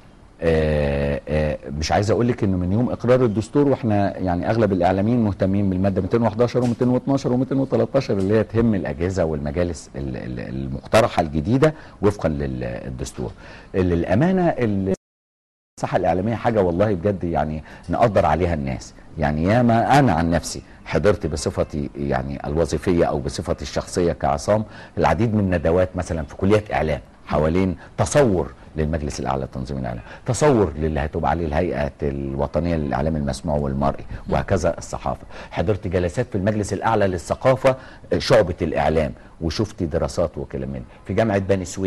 مش عايز اقول لك انه من يوم اقرار الدستور واحنا يعني اغلب الاعلاميين مهتمين بالماده 211 و212 و213 اللي هي تهم الاجهزه والمجالس المقترحه الجديده وفقا للدستور. للامانه الساحه الاعلاميه حاجه والله بجد يعني نقدر عليها الناس. يعني ياما انا عن نفسي حضرت بصفتي يعني الوظيفيه او بصفتي الشخصيه كعصام العديد من الندوات مثلا في كليات اعلام حوالين تصور للمجلس الاعلى لتنظيم الاعلام، تصور للي هتبقى عليه الهيئه الوطنيه للاعلام المسموع والمرئي، وهكذا الصحافه. حضرت جلسات في المجلس الاعلى للثقافه شعبه الاعلام، وشفت دراسات وكلام من في جامعه بني سويف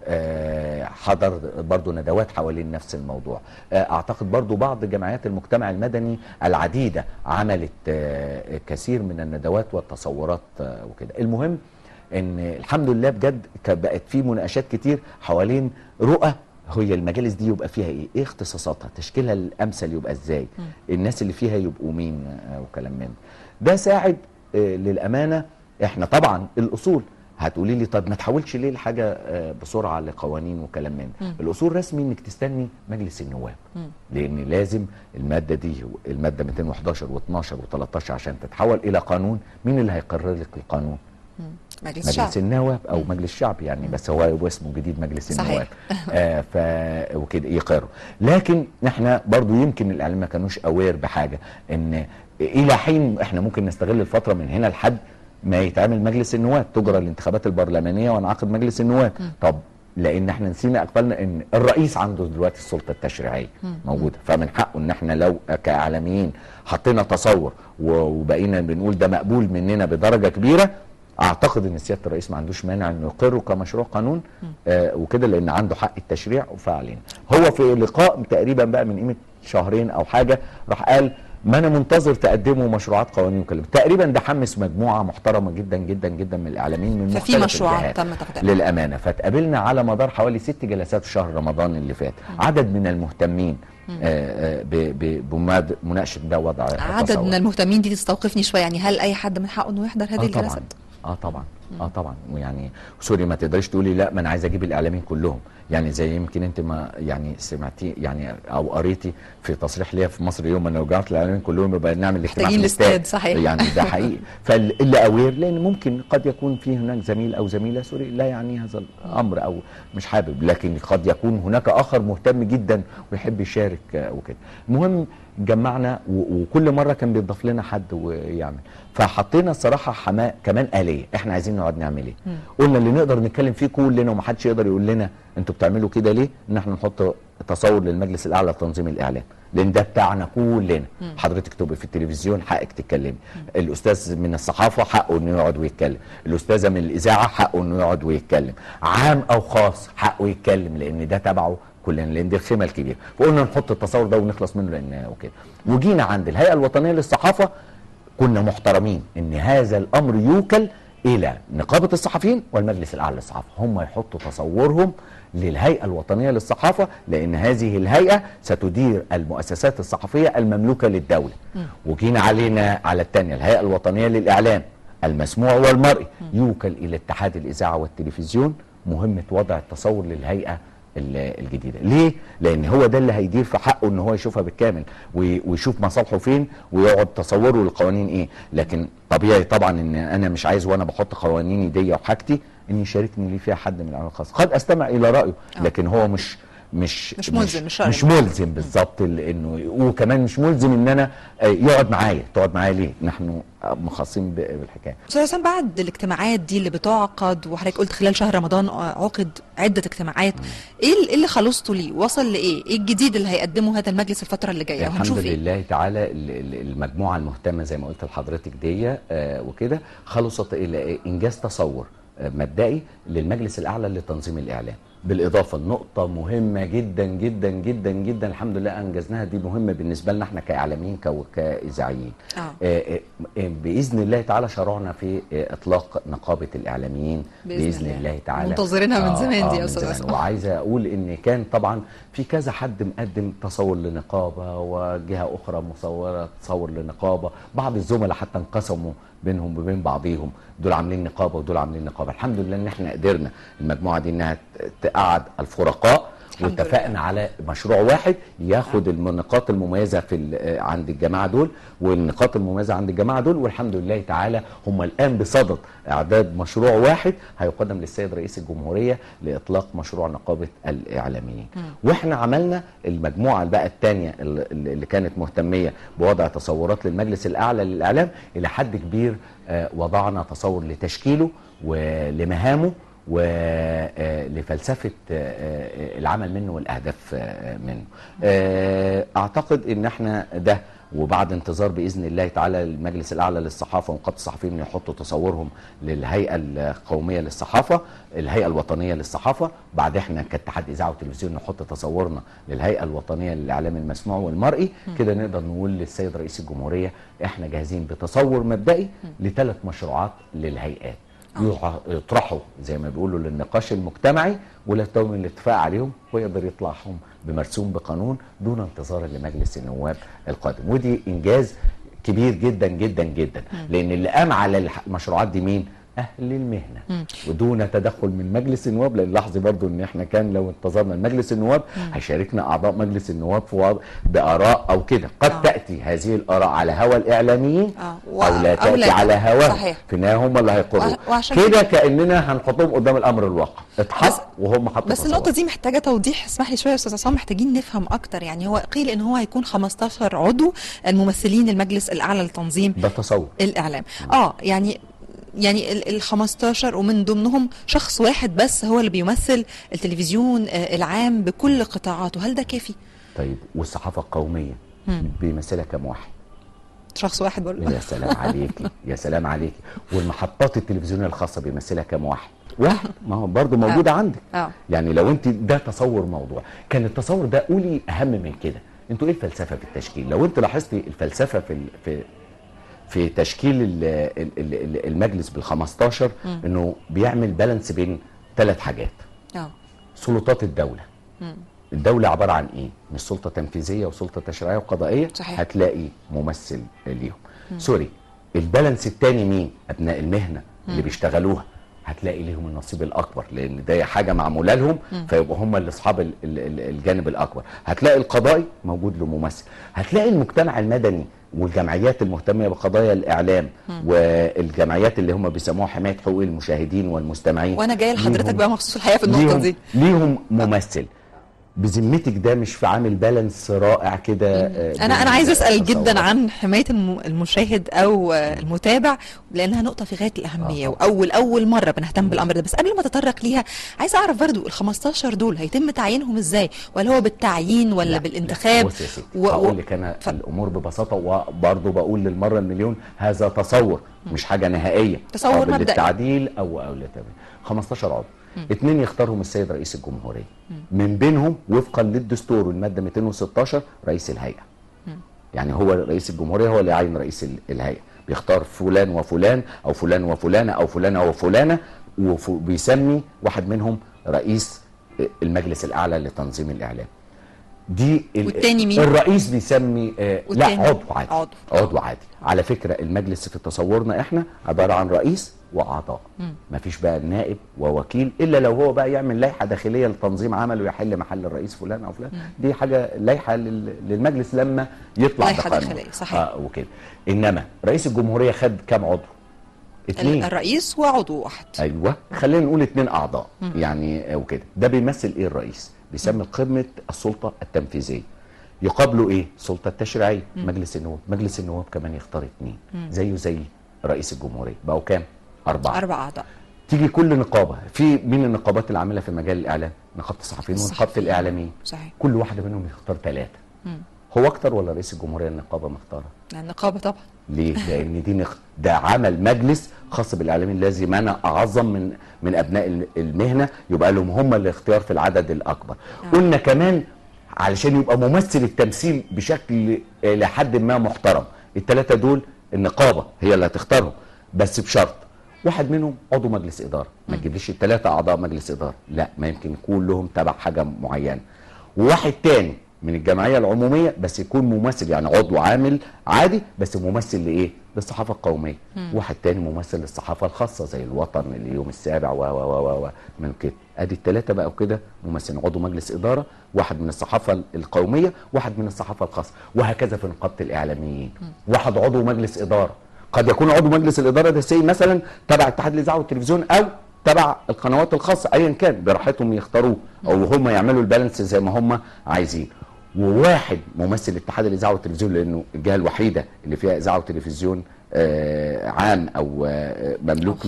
حضر برضو ندوات حوالين نفس الموضوع. اعتقد برضو بعض جمعيات المجتمع المدني العديدة عملت كثير من الندوات والتصورات وكده. المهم ان الحمد لله بجد بقت في مناقشات كتير حوالين رؤى هي المجالس دي يبقى فيها ايه اختصاصاتها، تشكيلها الامثل يبقى ازاي، الناس اللي فيها يبقوا مين وكلام من ده ساعد للامانه. احنا طبعا الاصول هتقولي لي طب ما تحولش ليه الحاجه بسرعه لقوانين وكلام من الاصول رسمي انك تستني مجلس النواب، لان لازم الماده دي الماده 211 و12 و13 عشان تتحول الى قانون. مين اللي هيقرر لك القانون؟ مجلس النواب او مجلس الشعب يعني، بس هو اسمه جديد مجلس النواب. وكده يقروا. لكن احنا برضو يمكن الاعلام ما كانوش اوير بحاجه ان الى حين احنا ممكن نستغل الفتره من هنا لحد ما يتعمل مجلس النواب، تجرى الانتخابات البرلمانيه ونعقد مجلس النواب. طب لان احنا نسينا اقبلنا ان الرئيس عنده دلوقتي السلطه التشريعيه موجوده، فمن حقه ان احنا لو كاعلاميين حطينا تصور وبقينا بنقول ده مقبول مننا بدرجه كبيره، اعتقد ان سياده الرئيس ما عندوش مانع انه يقره كمشروع قانون وكده، لان عنده حق التشريع وفعلين. هو في لقاء تقريبا بقى من قيمه شهرين او حاجه راح قال ما انا منتظر تقدموا مشروعات قوانين وكلام. تقريبا ده حمس مجموعه محترمه جدا جدا جدا من الاعلاميين من مختلف الجهات. ففي مشروعات تم تقديمها للامانه. فتقابلنا على مدار حوالي 6 جلسات في شهر رمضان اللي فات عدد من المهتمين بمناقشه ده وضع عدد من المهتمين دي تستوقفني شويه، يعني هل اي حد من حقه انه يحضر هذه الجلسات؟ طبعا طبعا. ويعني سوري ما تقدريش تقولي لا ما انا عايز اجيب الاعلاميين كلهم، يعني زي يمكن انت ما يعني سمعتي يعني او قريتي في تصريح ليا في مصر يوم لو جمعت الاعلاميين كلهم يبقى نعمل اجتماع في الاستاد. صحيح يعني ده حقيقي. فاللي اوير لان ممكن قد يكون في هناك زميل او زميله سوري لا يعني هذا الامر او مش حابب، لكن قد يكون هناك اخر مهتم جدا ويحب يشارك وكده. المهم جمعنا وكل مره كان بيضاف لنا حد ويعمل، فحطينا الصراحه كمان آلية احنا عايزين نقعد نعمل ايه. قلنا اللي نقدر نتكلم فيه كلنا ومحدش يقدر يقول لنا انتوا بتعملوا كده ليه، ان احنا نحط تصور للمجلس الاعلى لتنظيم الاعلام، لان ده بتاعنا كلنا. حضرتك تبقي في التلفزيون حقك تتكلمي، الاستاذ من الصحافه حقه انه يقعد ويتكلم، الاستاذه من الاذاعه حقه انه يقعد ويتكلم، عام او خاص حقه يتكلم لان ده تبعه كلنا، لان دي الخيمه الكبيره. فقلنا نحط التصور ده ونخلص منه لان وكده. وجينا عند الهيئه الوطنيه للصحافه كنا محترمين ان هذا الامر يوكل الى نقابه الصحفيين والمجلس الاعلى للصحافه، هم يحطوا تصورهم للهيئه الوطنيه للصحافه، لان هذه الهيئه ستدير المؤسسات الصحفيه المملوكه للدوله. وجينا على الثانيه الهيئه الوطنيه للاعلام المسموع والمرئي، يوكل الى اتحاد الاذاعه والتلفزيون مهمه وضع التصور للهيئه الجديده. ليه؟ لان هو ده اللي هيدير في حقه ان هو يشوفها بالكامل ويشوف مصالحه فين ويقعد تصوره للقوانين ايه. لكن طبيعي طبعا ان انا مش عايز وانا بحط قوانيني دي وحاجتي ان يشاركني ليه فيها حد من الاعلام الخاص. قد استمع الى رايه لكن هو مش ملزم، مش ملزم بالظبط، لانه وكمان مش ملزم ان انا تقعد معايا ليه؟ نحن مخصصين بالحكايه. استاذ حسام، بعد الاجتماعات دي اللي بتعقد وحضرتك قلت خلال شهر رمضان عقد عده اجتماعات، ايه اللي خلصتوا ليه؟ وصل لايه؟ ايه الجديد اللي هيقدمه هذا المجلس الفتره اللي جايه؟ الحمد لله تعالى المجموعه المهتمه زي ما قلت لحضرتك دي وكده خلصت الى انجاز تصور مبدئي للمجلس الاعلى لتنظيم الاعلام، بالاضافه لنقطه مهمه جدا جدا جدا جدا الحمد لله انجزناها. دي مهمه بالنسبه لنا احنا كاعلاميين كاذاعيين. باذن الله تعالى شرعنا في اطلاق نقابه الاعلاميين باذن الله تعالى، منتظرينها من زمان دي يا استاذ حسام. وعايزه اقول ان كان طبعا في كذا حد مقدم تصور لنقابه وجهه اخرى مصوره تصور لنقابه، بعض الزملاء حتى انقسموا بينهم وبين بعضيهم، دول عاملين نقابه ودول عاملين نقابه. الحمد لله ان احنا قدرنا المجموعه دي انها تقعد الفرقاء واتفقنا على مشروع واحد ياخد النقاط المميزه في عند الجماعه دول والنقاط المميزه عند الجماعه دول، والحمد لله تعالى هم الان بصدد اعداد مشروع واحد هيقدم للسيد رئيس الجمهوريه لاطلاق مشروع نقابه الاعلاميين. واحنا عملنا المجموعه بقى الثانيه اللي كانت مهتميه بوضع تصورات للمجلس الاعلى للاعلام، الى حد كبير وضعنا تصور لتشكيله ولمهامه ولفلسفة العمل منه والأهداف منه. أعتقد إن احنا ده وبعد انتظار باذن الله تعالى المجلس الاعلى للصحافه ونقابه الصحفيين يحطوا تصورهم للهيئه القوميه للصحافه، الهيئه الوطنيه للصحافه، بعد احنا كاتحاد اذاعه وتلفزيون نحط تصورنا للهيئه الوطنيه للاعلام المسموع والمرئي. كده نقدر نقول للسيد رئيس الجمهوريه احنا جاهزين بتصور مبدئي ل3 مشروعات للهيئات يطرحوا زي ما بيقولوا للنقاش المجتمعي، ولا يتم الاتفاق عليهم ويقدر يطلعهم بمرسوم بقانون دون انتظار لمجلس النواب القادم. ودي انجاز كبير جدا جدا جدا، لان اللي قام على المشروعات دي مين؟ اهل المهنه، ودون تدخل من مجلس النواب. لان لاحظي برضو ان احنا كان لو انتظرنا مجلس النواب هيشاركنا اعضاء مجلس النواب في باراء او كده، قد تاتي هذه الاراء على هوى الاعلاميين او لا تاتي على هواهم، في النهايه هم اللي هيقرروا. كده كاننا هنحطهم قدام الامر الواقع، اتحط وهم حطوا. بس النقطه دي محتاجه توضيح، اسمح لي شويه يا استاذ عصام، محتاجين نفهم اكتر. يعني هو قيل ان هو هيكون 15 عضو الممثلين المجلس الاعلى للتنظيم ده تصور الاعلام. يعني ال 15 ومن ضمنهم شخص واحد بس هو اللي بيمثل التلفزيون العام بكل قطاعاته، هل ده كافي؟ طيب والصحافه القوميه بيمثلها كام واحد؟ شخص واحد برضه. يا سلام عليكي يا سلام عليكي. والمحطات التلفزيونيه الخاصه بيمثلها كام واحد؟ واحد، ما هو برضه موجوده عندك. يعني لو انت ده تصور موضوع، كان التصور ده قولي اهم من كده. انتوا ايه الفلسفه في التشكيل؟ لو انت لاحظتي الفلسفه في تشكيل المجلس بال15 انه بيعمل بالانس بين 3 حاجات. سلطات الدوله. الدوله عباره عن ايه؟ مش سلطه تنفيذيه وسلطه تشريعيه وقضائيه. صحيح. هتلاقي ممثل ليهم. سوري، البالانس الثاني مين؟ ابناء المهنه اللي بيشتغلوها، هتلاقي ليهم النصيب الاكبر، لان ده حاجه معموله لهم فيبقوا هم اللي اصحاب الجانب الاكبر. هتلاقي القضائي موجود له ممثل، هتلاقي المجتمع المدني والجمعيات المهتمه بقضايا الاعلام والجمعيات اللي هم بيسموها حمايه حقوق المشاهدين والمستمعين. وانا جاي لحضرتك بقى مخصوص الحقيقه في النقطه دي. ليهم ممثل. بذمتك ده مش في عامل بالانس رائع كده؟ انا عايز اسال جدا عن حمايه المشاهد او المتابع، لانها نقطه في غايه الاهميه واول مره بنهتم بالامر ده. بس قبل ما اتطرق ليها عايز اعرف برضو ال15 دول هيتم تعيينهم ازاي؟ ولا هو بالتعيين ولا بالانتخاب؟ بص يا ستي هقول لك انا الامور ببساطه، وبرضه بقول للمره المليون هذا تصور مش حاجه نهائيه، تصور مبدئي للتعديل او للتبديل. 15 عضو، 2 يختارهم السيد رئيس الجمهوريه، من بينهم وفقا للدستور والماده 216 رئيس الهيئه. يعني هو رئيس الجمهوريه هو اللي يعين رئيس الهيئه، بيختار فلان وفلان او فلان وفلانه او فلانه وفلانه، وبيسمي واحد منهم رئيس المجلس الاعلى لتنظيم الاعلام. دي والتاني مين؟ الرئيس بيسمي لا عضو عادي. عضو عادي. على فكره المجلس في تصورنا احنا عباره عن رئيس واعضاء، مفيش بقى نائب ووكيل، الا لو هو بقى يعمل لائحه داخليه لتنظيم عمله ويحل محل الرئيس فلان او فلان. دي حاجه لائحه للمجلس لما يطلع لائحه داخليه. صحيح. وكده. انما رئيس الجمهوريه خد كام عضو؟ 2. الرئيس وعضو واحد. ايوه، خلينا نقول 2 اعضاء يعني وكده. ده بيمثل ايه الرئيس؟ بيسمي قمه السلطه التنفيذيه. يقابله ايه؟ السلطه التشريعيه مجلس النواب. مجلس النواب كمان يختار 2 زيه زي رئيس الجمهوريه، بقوا كام؟ 4 أعضاء. تيجي كل نقابه في من النقابات اللي عامله في مجال الاعلام، نقابه الصحفيين ونقابه الاعلاميين. صحيح. كل واحده منهم يختار 3. هو اكتر ولا رئيس الجمهوريه النقابه مختاره؟ النقابه طبعا. ليه؟ لان دي ده عمل مجلس خاص بالاعلاميين، لازم انا اعظم من ابناء المهنه، يبقى لهم هم الاختيار في العدد الاكبر. قلنا كمان علشان يبقى ممثل التمثيل بشكل لحد ما محترم، ال3 دول النقابه هي اللي هتختارهم، بس بشرط واحد منهم عضو مجلس اداره. ما تجيبليش ال3 اعضاء مجلس اداره، لا، ما يمكن يكون لهم تبع حاجه معينه. وواحد تاني من الجمعيه العموميه بس يكون ممثل، يعني عضو عامل عادي بس ممثل لايه؟ للصحافه القوميه. واحد تاني ممثل للصحافه الخاصه زي الوطن، اليوم السابع و من كده. ادي ال3 بقوا كده ممثلين، عضو مجلس اداره، واحد من الصحافه القوميه، واحد من الصحافه الخاصه، وهكذا في نقابه الاعلاميين. واحد عضو مجلس اداره، قد يكون عضو مجلس الاداره ده سي مثلا تبع اتحاد الاذاعه والتلفزيون او تبع القنوات الخاصه، ايا كان براحتهم يختاروه او هم يعملوا البالانس زي ما هم عايزين. وواحد ممثل اتحاد الاذاعه والتلفزيون، لانه الجهه الوحيده اللي فيها اذاعه وتلفزيون عام او مملوك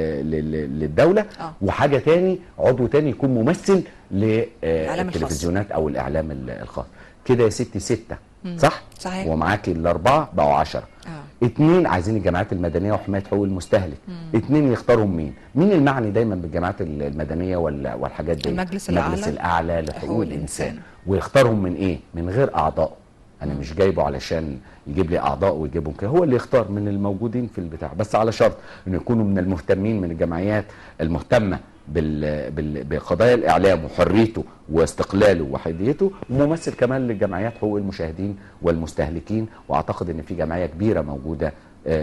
للدوله. وحاجه تاني عضو تاني يكون ممثل للتلفزيونات او الاعلام الخاص. كده يا ستي 6 صح؟ صحيح. ومعاكي الاربعه بقوا 10. 2 عايزين الجمعيات المدنيه وحمايه حقوق المستهلك. 2 يختارهم مين المعني دايما بالجمعيات المدنيه والحاجات دي؟ المجلس الاعلى لحقوق الانسان. ويختارهم من ايه؟ من غير اعضاء. انا مش جايبه علشان يجيب لي اعضاء ويجيبهم كده، هو اللي يختار من الموجودين في البتاع، بس على شرط انه يكونوا من المهتمين، من الجمعيات المهتمه بقضايا الاعلام وحريته واستقلاله ووحيديته، وممثل كمان لجمعيات حقوق المشاهدين والمستهلكين. واعتقد ان في جمعيه كبيره موجوده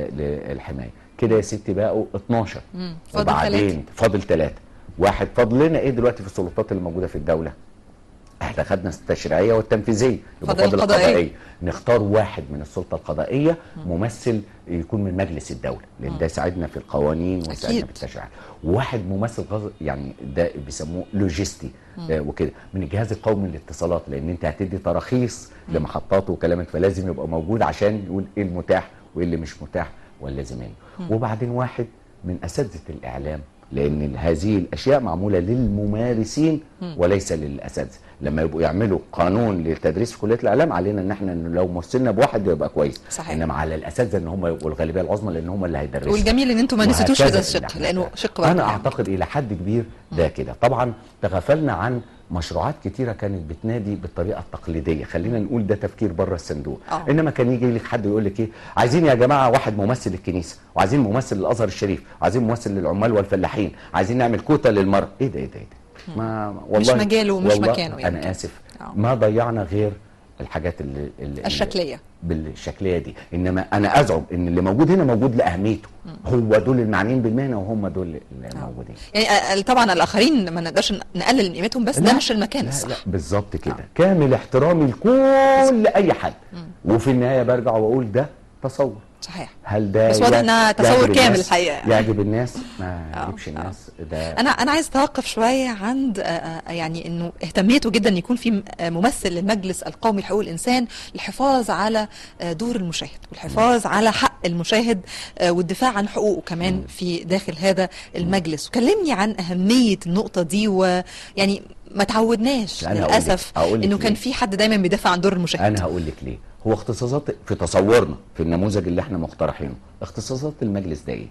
للحمايه كده يا ستي. بقوا 12. وبعدين فاضل 3. واحد فاضل لنا ايه دلوقتي في السلطات اللي موجوده في الدوله؟ احنا خدنا التشريعيه والتنفيذيه، يبقى فاضل القضائيه. نختار واحد من السلطه القضائيه ممثل يكون من مجلس الدوله، لان ده يساعدنا في القوانين ويساعدنا في التشريع. وواحد ممثل يعني ده بيسموه لوجيستي وكده من الجهاز القومي للاتصالات، لان انت هتدي تراخيص لمحطات وكلامك، فلازم يبقى موجود عشان يقول ايه المتاح وايه اللي مش متاح واللازم منه. وبعدين واحد من اساتذه الاعلام، لان هذه الاشياء معموله للممارسين وليس للاساتذه. لما يبقوا يعملوا قانون للتدريس في كليه الاعلام، علينا ان احنا لو مثلنا بواحد يبقى كويس. صحيح. انما على الاساتذه ان هم يبقوا الغالبيه العظمى، لان هم اللي هيدرسوا. والجميل ان انتم ما نسيتوش هذا الشق، لانه شق انا اعتقد الى حد كبير ده كده. طبعا تغفلنا عن مشروعات كتيره كانت بتنادي بالطريقه التقليديه، خلينا نقول ده تفكير بره الصندوق. انما كان يجي لك حد يقول لك ايه، عايزين يا جماعه واحد ممثل للكنيسه، وعايزين ممثل للازهر الشريف، وعايزين ممثل للعمال والفلاحين، عايزين نعمل كوتا للمراه. ايه ده ايه ده ايه ده؟ ما والله مش مجاله ومش مكانه يعني. انا اسف. ما ضيعنا غير الحاجات الشكليه بالشكليه دي. انما انا ازعم ان اللي موجود هنا موجود لاهميته. هو دول المعنيين بالمهنه وهم دول اللي موجودين. يعني طبعا الاخرين ما نقدرش نقلل من قيمتهم، بس ده مش المكان الصح. لا بالظبط كده. كامل احترامي لكل اي حد. وفي النهايه برجع واقول ده تصور. صحيح. هل ده بس واضح انها تصور كامل الحقيقه. يعجب الناس؟ ما يعجبش الناس. ده انا عايز اتوقف شويه عند يعني انه اهتميتوا جدا ان يكون في ممثل للمجلس القومي لحقوق الانسان للحفاظ على دور المشاهد والحفاظ على حق المشاهد والدفاع عن حقوقه كمان في داخل هذا المجلس. وكلمني عن اهميه النقطه دي، ويعني ما تعودناش للاسف انه كان في حد دايما بيدافع عن دور المشاهد. انا هقول لك ليه. هو اختصاصات في تصورنا في النموذج اللي احنا مقترحينه، اختصاصات المجلس ده ايه؟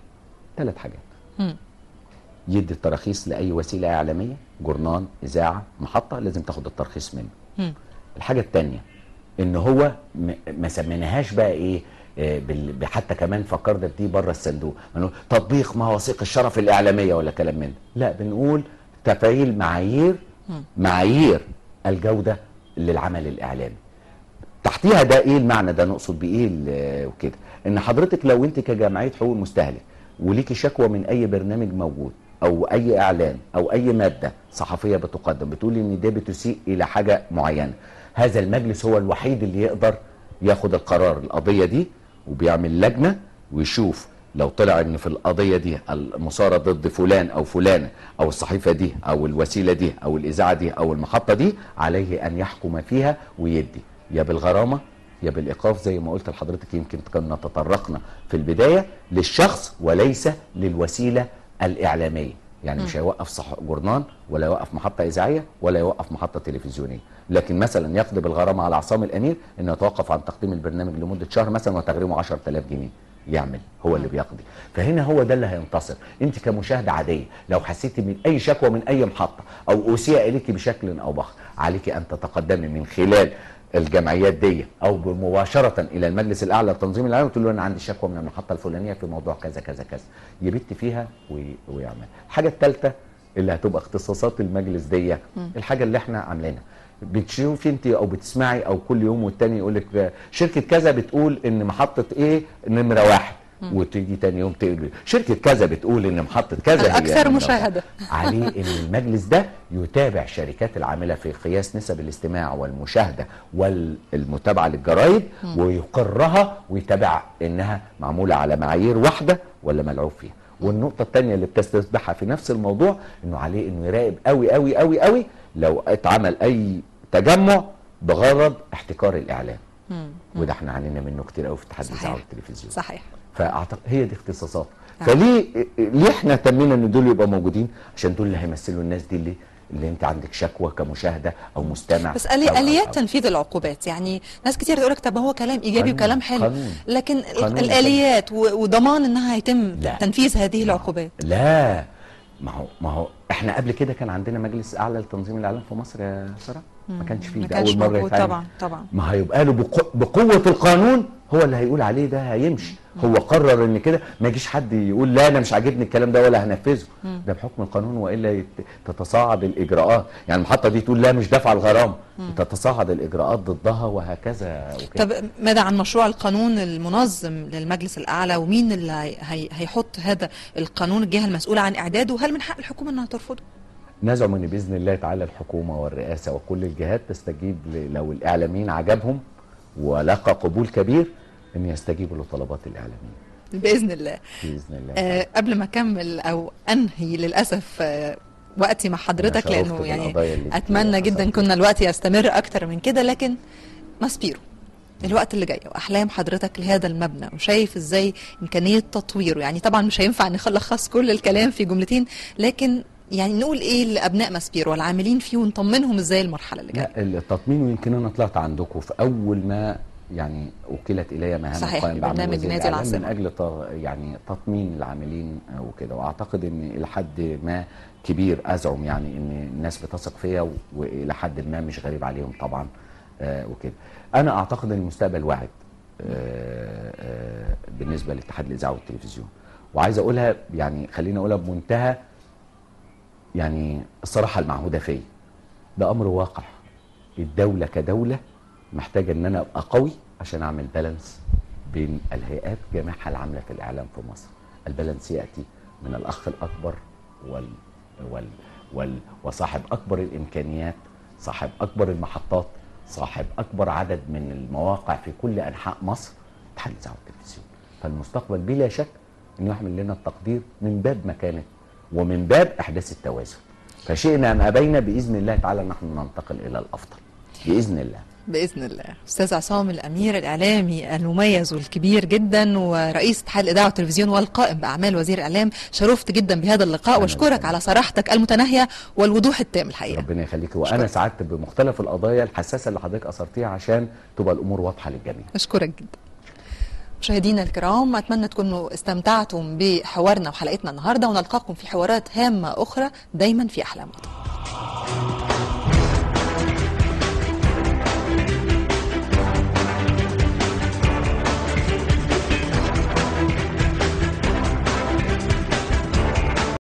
3 حاجات. يدي التراخيص لاي وسيله اعلاميه، جورنال، اذاعه، محطه، لازم تاخد الترخيص منه. الحاجه الثانيه ان هو ما سميناهاش بقى ايه، حتى كمان فكرنا بدي بره الصندوق، تطبيق مواثيق الشرف الاعلاميه ولا كلام من ده. لا، بنقول تفعيل معايير الجوده للعمل الاعلامي. تحتيها ده ايه المعنى ده، نقصد بايه وكده؟ ان حضرتك لو انت كجمعيه حقوق المستهلك وليكي شكوى من اي برنامج موجود او اي اعلان او اي ماده صحفيه بتقدم بتقولي ان ده بتسيء الى حاجه معينه، هذا المجلس هو الوحيد اللي يقدر ياخد القرار القضيه دي، وبيعمل لجنه ويشوف لو طلع ان في القضيه دي المثاره ضد فلان او فلانه او الصحيفه دي او الوسيله دي او الاذاعه دي او المحطه دي، عليه ان يحكم فيها ويدي يا بالغرامه يا بالايقاف، زي ما قلت لحضرتك. يمكن كنا تطرقنا في للشخص وليس للوسيله الاعلاميه. يعني مش هيوقف جورنال ولا يوقف محطه اذاعيه ولا يوقف محطه تلفزيونيه، لكن مثلا يقضي بالغرامه على عصام الامير انه يتوقف عن تقديم البرنامج لمده شهر مثلا وتغريمه 10000 جنيه. يعمل هو اللي بيقضي. فهنا هو ده اللي هينتصر. انت كمشاهده عاديه لو حسيتي من اي شكوى من اي محطه او اسيء اليك بشكل او باخر، عليك ان تتقدمي من خلال الجمعيات دي او مباشره الى المجلس الاعلى للتنظيم الاعلامي وتقول له انا عندي شكوى من المحطه الفلانيه في موضوع كذا كذا كذا، يبت فيها ويعمل. الحاجه الثالثه اللي هتبقى اختصاصات المجلس دي، الحاجه اللي احنا عاملينها، بتشوفي انت او بتسمعي او كل يوم والتاني يقول لك شركه كذا بتقول ان محطه ايه نمره 1، وتيجي تاني يوم تقول شركه كذا بتقول ان محطه كذا هي اكثر مشاهده. عليه ان المجلس ده يتابع الشركات العامله في قياس نسب الاستماع والمشاهده والمتابعه للجرايد ويقرها ويتابع انها معموله على معايير واحده ولا ملعوب فيها. والنقطه الثانيه اللي بتستتبعها في نفس الموضوع انه عليه انه يراقب قوي قوي قوي قوي لو اتعمل اي تجمع بغرض احتكار الاعلام. وده احنا عانينا منه كتير قوي في اتحاد الاذاعه والتلفزيون. صحيح. فاعتقد هي دي اختصاصات. فليه احنا تمينا ان دول يبقوا موجودين؟ عشان دول اللي هيمثلوا الناس دي اللي اللي انت عندك شكوى كمشاهده او مستمع. بس اليات تنفيذ العقوبات، يعني ناس كتير تقول لك طب هو كلام ايجابي وكلام حلو، لكن الاليات وضمان انها يتم تنفيذ هذه العقوبات. لا، ما هو احنا قبل كده كان عندنا مجلس اعلى لتنظيم الاعلام في مصر يا ساره، ما كانش فيه، ده اول مره يتعمل. طبعا ما هيبقى له بقوه القانون هو اللي هيقول عليه ده هيمشي. هو قرر ان كده، ما يجيش حد يقول لا انا مش عاجبني الكلام ده ولا هنفذه. ده بحكم القانون، والا تتصاعد الاجراءات. يعني المحطه دي تقول لا مش دافعه الغرامه، تتصاعد الاجراءات ضدها وهكذا وكده. طب ماذا عن مشروع القانون المنظم للمجلس الاعلى، ومين اللي هيحط هذا القانون، الجهه المسؤوله عن اعداده، وهل من حق الحكومه انها ترفضه؟ نزعم ان باذن الله تعالى الحكومه والرئاسه وكل الجهات تستجيب لو الاعلاميين عجبهم ولقى قبول كبير ان يستجيبوا لطلبات الاعلاميين باذن الله. باذن الله. قبل ما اكمل او انهي للاسف وقتي مع حضرتك، لانه يعني اتمنى جدا كنا الوقت يستمر اكتر من كده، لكن ماسبيرو الوقت اللي جاي واحلام حضرتك لهذا المبنى، وشايف ازاي امكانيه تطويره. يعني طبعا مش هينفع نلخص كل الكلام في جملتين، لكن يعني نقول ايه لابناء ماسبيرو والعاملين فيه ونطمنهم ازاي المرحله اللي جايه. لا، التطمين، ويمكن انا طلعت عندكم في اول ما يعني وكلت الي مهام القائم بعمل وزير الاعلام من اجل يعني تطمين العاملين وكده، واعتقد ان الى حد ما كبير ازعم يعني ان الناس بتثق فيا، والى حد ما مش غريب عليهم طبعا وكده. انا اعتقد ان المستقبل واعد بالنسبه لاتحاد الاذاعه والتلفزيون، وعايز اقولها يعني خليني اقولها بمنتهى يعني الصراحه المعهوده فيا. ده امر واقع. الدوله كدوله محتاجه ان انا ابقى قوي عشان اعمل بالانس بين الهيئات جميعها العامله في الاعلام في مصر. البالانس ياتي من الاخ الاكبر وصاحب اكبر الامكانيات، صاحب اكبر المحطات، صاحب اكبر عدد من المواقع في كل انحاء مصر، اتحاد الاذاعه والتلفزيون. فالمستقبل بلا شك انه يحمل لنا التقدير من باب مكانه ومن باب احداث التوازن. فشئنا ام ابينا باذن الله تعالى نحن ننتقل الى الافضل باذن الله. باذن الله. استاذ عصام الامير، الاعلامي المميز والكبير جدا ورئيس اتحاد الاذاعه والتلفزيون والقائم باعمال وزير الاعلام، شرفت جدا بهذا اللقاء واشكرك على صراحتك المتناهيه والوضوح التام الحقيقه. ربنا يخليك، وانا سعدت بمختلف القضايا الحساسه اللي حضرتك اثرتيها عشان تبقى الامور واضحه للجميع. اشكرك جدا. مشاهدينا الكرام، اتمنى تكونوا استمتعتم بحوارنا وحلقتنا النهارده، ونلقاكم في حوارات هامه اخرى دايما في احلام وطن.